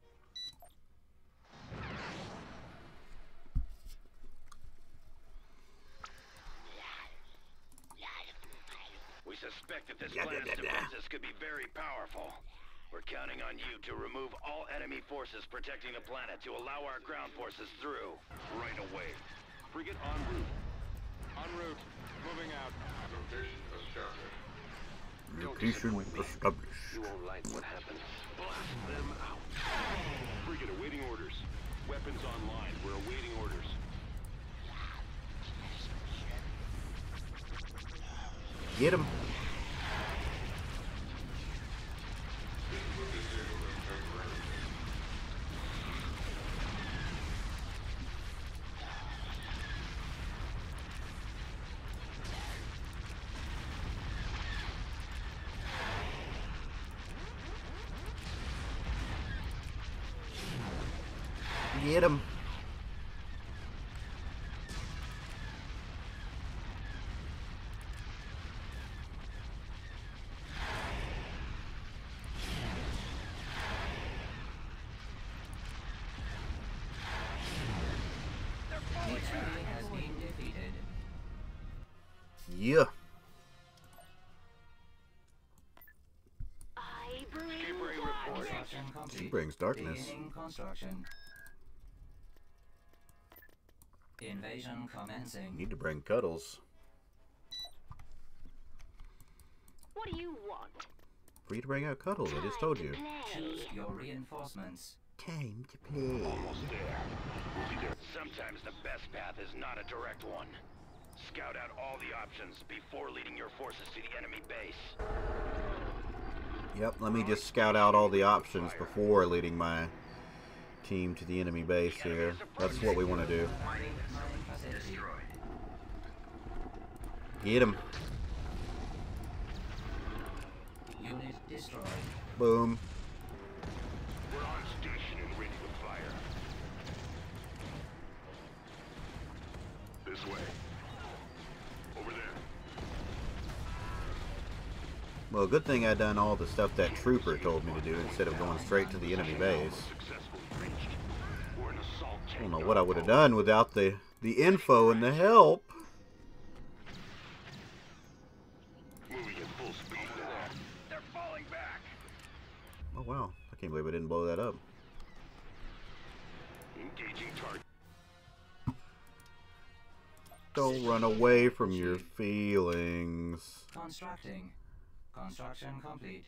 We suspect that this planet's defenses could be very powerful. We're counting on you to remove all enemy forces protecting the planet to allow our ground forces through. Right away. Frigate en route. En route. Moving out. Location established. Don't disappoint me. You won't like what happens. Blast them out. Frigate awaiting orders. Weapons online. We're awaiting orders. Get him. Get him. Has been defeated. Yeah. I bring Skippering reporting. Construction complete. She brings darkness. Beginning construction. Invasion commencing. Need to bring cuddles. What do you want? For you to bring out cuddles, I just told you. Choose your reinforcements. Time to play. Almost there. We'll be there. Sometimes the best path is not a direct one. Scout out all the options before leading your forces to the enemy base. Yep, let me just scout out all the options before leading my team to the enemy base here. That's what we want to do. Get him. Unit destroyed. Boom. We're on station and ready to fire. This way. Over there. Well, good thing I done all the stuff that trooper told me to do instead of going straight to the enemy base. Successfully reached. We're an assault I tank. don't know what I would have done without the info and the help. Moving at full speed. They're falling back. Oh wow, I can't believe I didn't blow that up. Engaging target. Don't run away from your feelings. Constructing. Construction complete.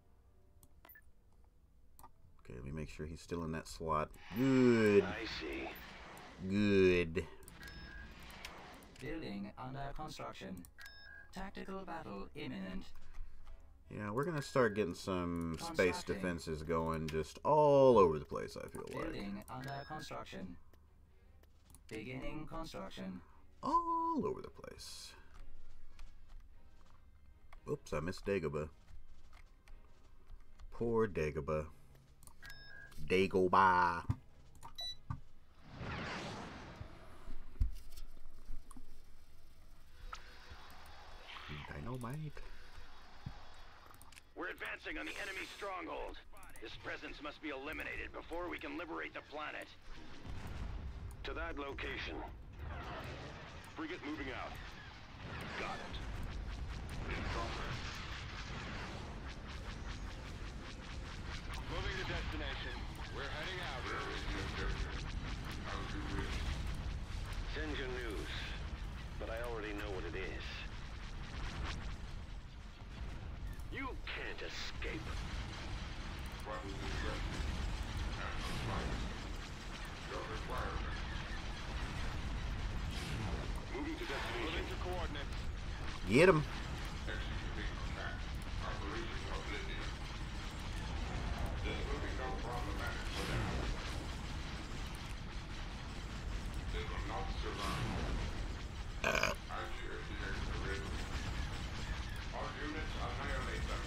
Okay, let me make sure he's still in that slot. Good. I see. Good. Building under construction. Tactical battle imminent. Yeah, we're gonna start getting some space defenses going just all over the place, I feel like. Building under construction. Beginning construction. All over the place. Oops, I missed Dagobah. Poor Dagobah. Dagobah. Dynamite. We're advancing on the enemy stronghold. This presence must be eliminated before we can liberate the planet. To that location. Frigate moving out. Got it. In progress. Moving to destination. We're heading out. Where is the objective? How do you wish? Send your news, but I already know what it is. You can't escape. What is the objective? And the flight. Your requirement. Moving to destination. Moving to coordinates. Get him. Executing attack. Operation Oblivion. This will be no problematic for them. They will not survive. I share the exploration. All units annihilate them.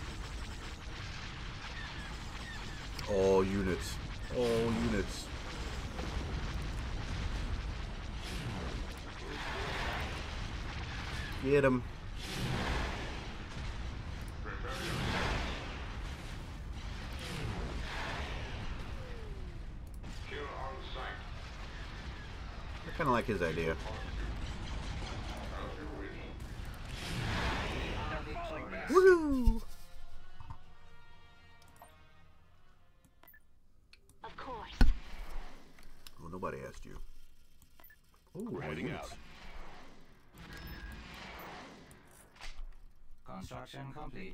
All units. All units. Get him. Kind of like his idea. Woohoo! Of course. Oh, nobody asked you. Oh, We're heading out. Construction complete.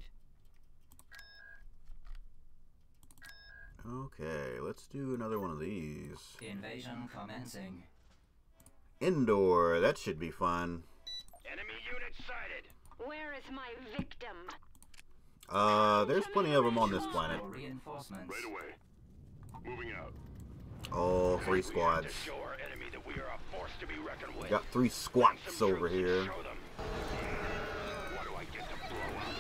Okay, let's do another one of these. Invasion commencing. Indoor, that should be fun. Enemy unit sighted. Where is my victim? There's plenty of them on this planet. Reinforcements. Right away. Moving out. Oh, 3 We have squads. to show our enemy that we are a force to be reckoned with. Got 3 squats Some over troops to here. show them. What do I get to blow up?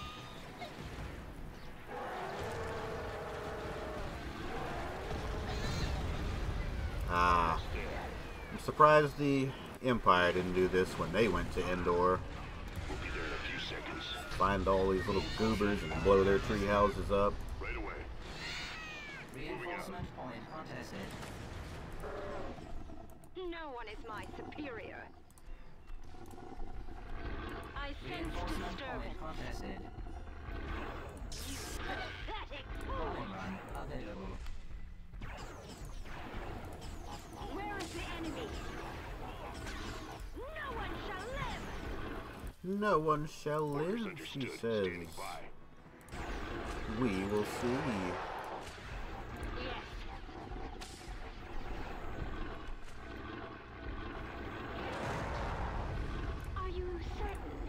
Ah. I'm surprised the Empire didn't do this when they went to Endor. We'll be there in a few seconds. Find all these little goobers and blow their tree houses up. Right away. Reinforcement point contested. No one is my superior. I sense Reinforcement disturbance. point contested. Pathetic fool! Bombing run available. Where is the enemy? No one shall live! No one shall Orders live, understood. she says. Standing by. We will see. Yes. Are you certain?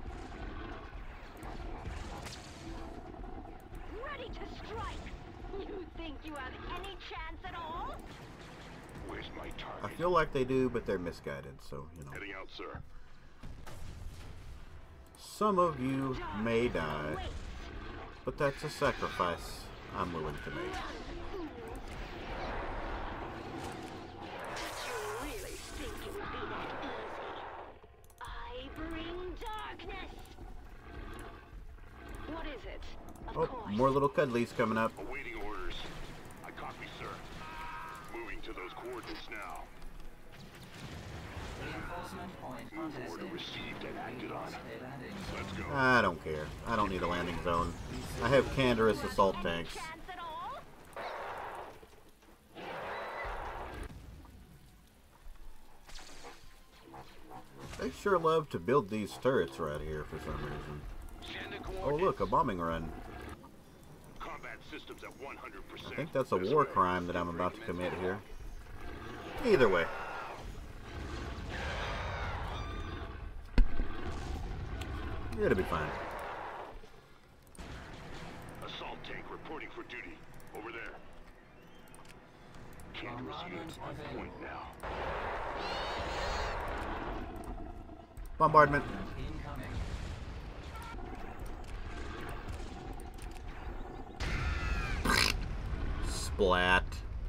Ready to strike! You think you have any chance at all? Where's my I target? feel like they do, but they're misguided, so, you know. Heading out, sir. Some of you may die, Wait! but that's a sacrifice I'm willing to make. You really think it would be that easy? I bring darkness! What is it? Of Oh, course. more little cuddlies coming up. Awaiting orders. I copy, sir. Moving to those coordinates now. Reinforcement point contested. Order received and acted on. A landing Let's zone. go. I don't care. I don't need a landing zone. I have Canderous assault tanks. Chance at all? They sure love to build these turrets right here for some reason. Send the Oh coordinates. look, a bombing run. Combat systems at 100%. I think that's a This war way. crime that I'm about to commit here. Either way. It'll be fine. Assault tank reporting for duty. Over there. Canderous units on point now. Bombardment. Incoming. Splat.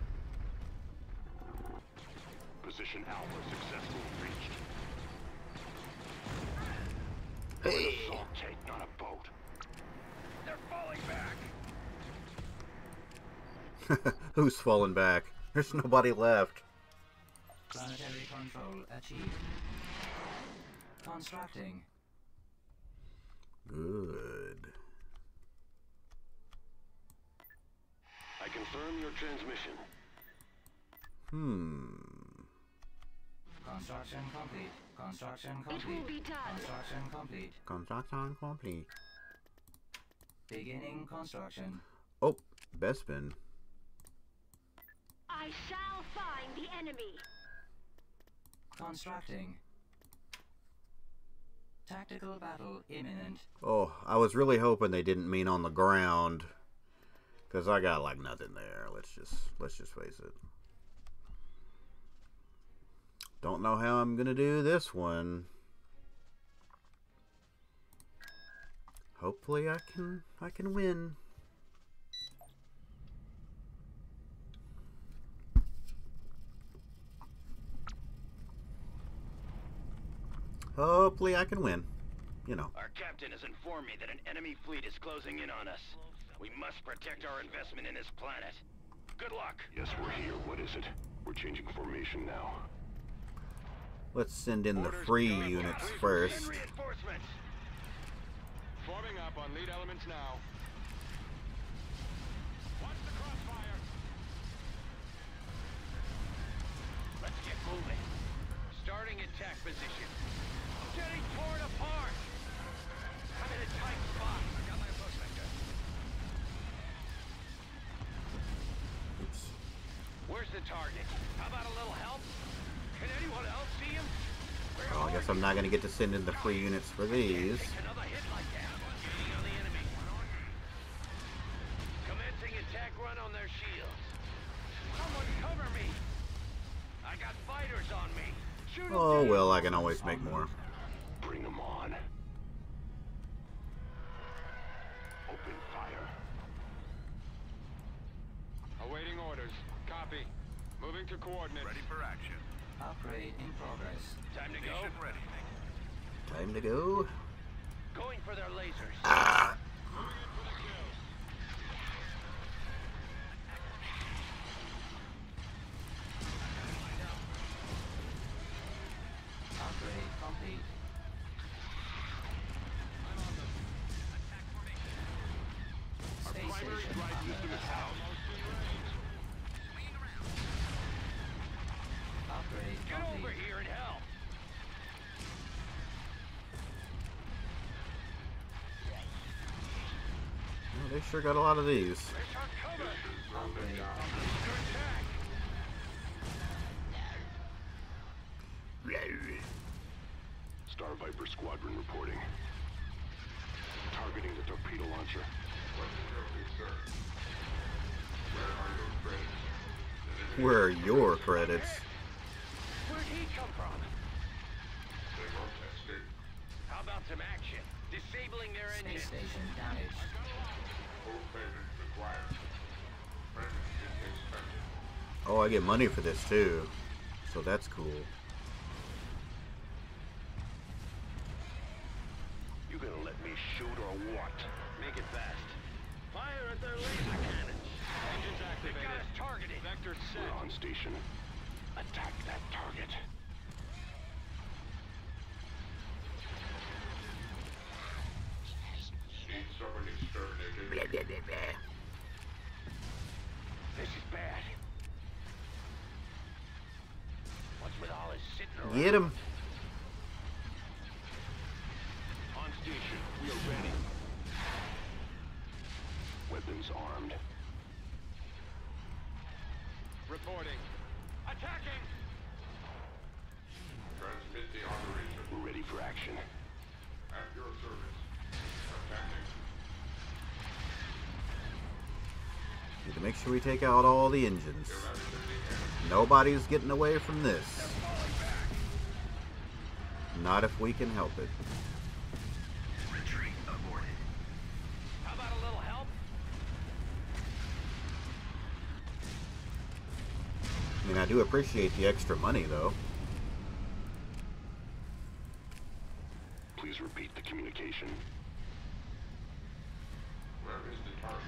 Position Alpha successfully reached. Hey. Assault tank, not a boat. They're falling back. Who's falling back? There's nobody left. Planetary control achieved. Constructing. Good. I confirm your transmission. Construction complete. Construction It will complete. be done. Construction complete. Construction complete. Beginning construction. Oh, Bespin. I shall find the enemy. Constructing. Tactical battle imminent. Oh, I was really hoping they didn't mean on the ground, because I got like nothing there. Let's just face it. Don't know how I'm gonna do this one. Hopefully I can win. Hopefully I can win. You know. Our captain has informed me that an enemy fleet is closing in on us. We must protect our investment in this planet. Good luck. Yes, we're here. What is it? We're changing formation now. Let's send in the free units first. Reinforcements. Forming up on lead elements now. Watch the crossfire. Let's get moving. Starting attack position. Getting torn apart. I'm in a tight spot. I got my approach vector. Oops. Where's the target? How about a little help? Can anyone else see him? Well, I guess I'm not going to get to send in the free units for these. Take another hit like that. Gaining on the enemy. Commencing attack run on their shields. Someone cover me. I got fighters on me. Shoot 'em Oh down. well, I can always make more. Bring them on. Open fire. Awaiting orders. Copy. Moving to coordinates. Ready for action. Upgrade in progress. Time to go. Station ready. Time to go. Going for their lasers. Ah! Upgrade complete. Space Primary station drive under system is attack. out. Upgrade Get over complete. here and help. Oh, they sure got a lot of these. There's our cover. Upgrade complete. Under attack. Star Viper Squadron reporting. Targeting the torpedo launcher. Where are your credits? Where'd he come from? How about some action? Disabling their Space engine. station damaged. Oh, I get money for this too. So that's cool. You gonna let me shoot or what? Make it fast. Fire at their laser cannons. Engines They've got activated. us targeted. Vector set. We're on station. Attack that target. Blah, blah, blah, blah. This is bad. What's with all this sitting around? Get him. On station. We are ready. Weapons armed. Reporting. Attacking! Transmit the operation. We're ready for action. At your service. Attacking. Need to make sure we take out all the engines. Nobody's getting away from this. Not if we can help it. Retreat aborted. How about a little help? I mean, I do appreciate the extra money, though. Please repeat the communication. Where is the target?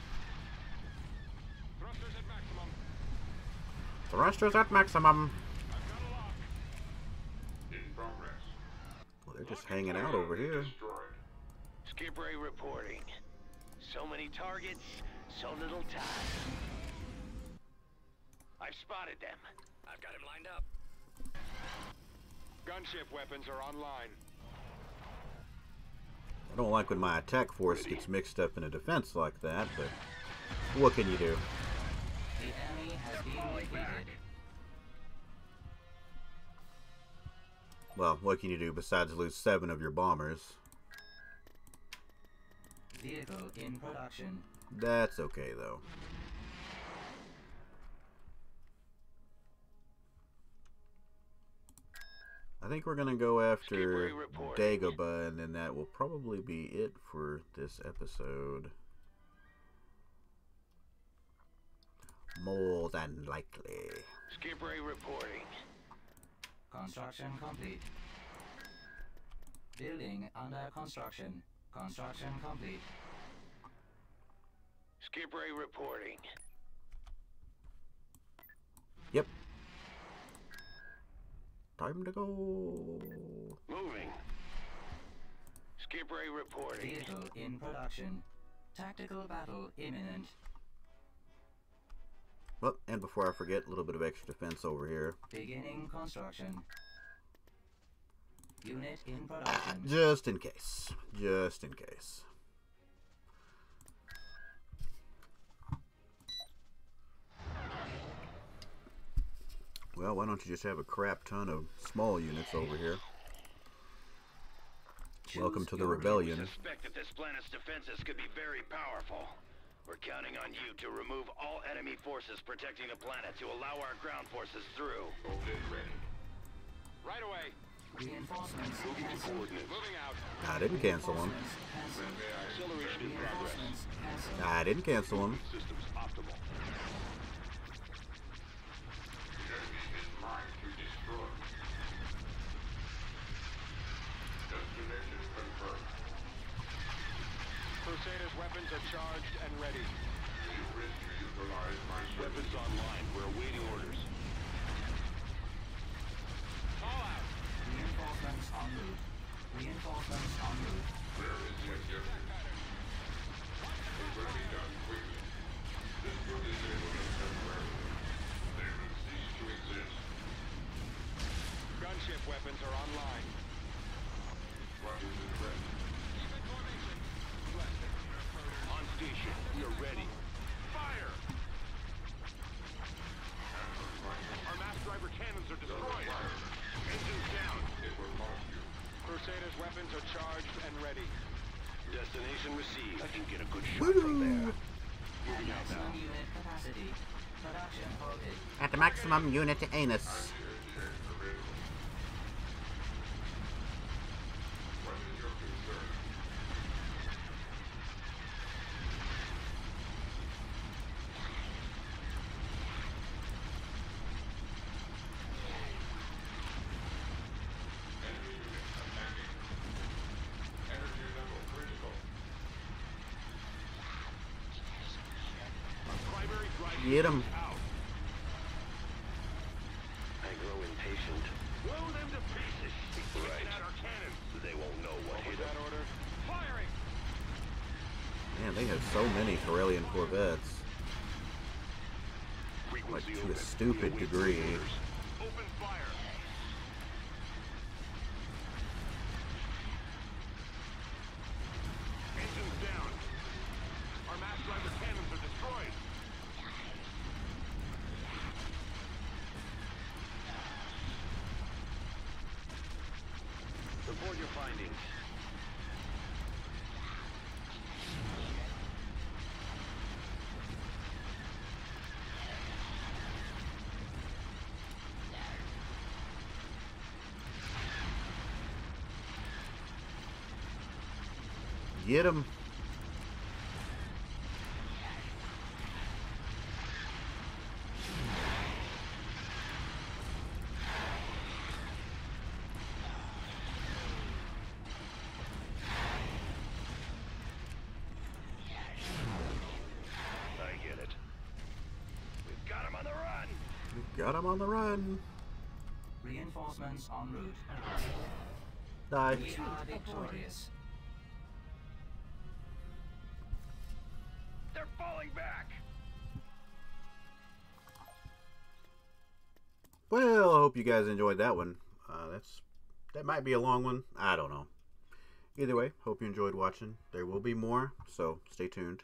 Thrusters at maximum. Thrusters at maximum. I've got a lock. In progress. Well, they're just hanging out over here. Destroyed. Skip Ray reporting. So many targets, so little time. I've spotted them. I've got him lined up. Gunship weapons are online. I don't like when my attack force gets mixed up in a defense like that, but what can you do? The enemy has been defeated. Well, what can you do besides lose 7 of your bombers? Vehicle in production. That's okay, though. I think we're gonna go after Dagobah, and then that will probably be it for this episode. More than likely. Skip Ray reporting. Construction complete. Building under construction. Construction complete. Skip Ray reporting. Yep. Time to go. Moving. Skip ray reporting. Vehicle in production. Tactical battle imminent. Well, and before I forget, a little bit of extra defense over here. Beginning construction. Unit in production. Just in case. Just in case. Well, why don't you just have a crap ton of small units over here? Welcome to the rebellion. We suspect that this planet's defenses could be very powerful. We're counting on you to remove all enemy forces protecting the planet to allow our ground forces through. Okay, ready. Right away. Reinforcements cancelled. Moving out. I didn't cancel them. Acceleration in progress. I didn't cancel them. Systems optimal. The enemy is mine to destroy. Destination confirmed. Crusaders' weapons are charged and ready. You wish to utilize my Weapons services. online. We're awaiting orders. All out. Reinforcements en route. Reinforcements en route. Where is the objective? It will be done quickly. This will disable them temporarily. They will cease to exist. Gunship weapons are online. What is the threat? Keep in formation. On station. We are ready. Fire! Our mass driver cannons are destroyed. Engines down. It will cost you. Crusaders' weapons are charged and ready. Destination received. I can get a good shot from there. Moving out now. Maximum unit capacity. Production halted. At the maximum unit anus. Chairs available. What is your concern? Enemy unit attacking. Energy level critical. Primary drive Get him. out. I grow impatient. Blow them to pieces. Right. Taking out our cannons. They won't know what What was hit them. that order? Firing! Man, they have so many Corellian Corvettes. Like, Frequency to a open. stupid We await degree. orders. Open fire. Engines down. Our mass driver cannons are destroyed. Report your findings. Get him. I get it. We've got him on the run. Got him on the run. Reinforcements en route. Die. We are victorious. They're falling back. Well, I hope you guys enjoyed that one. That might be a long one. I don't know. Either way, hope you enjoyed watching. There will be more, so stay tuned.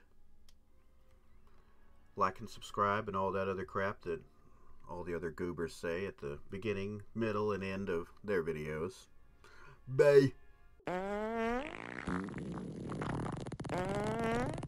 Like and subscribe and all that other crap that all the other goobers say at the beginning, middle, and end of their videos. Bye.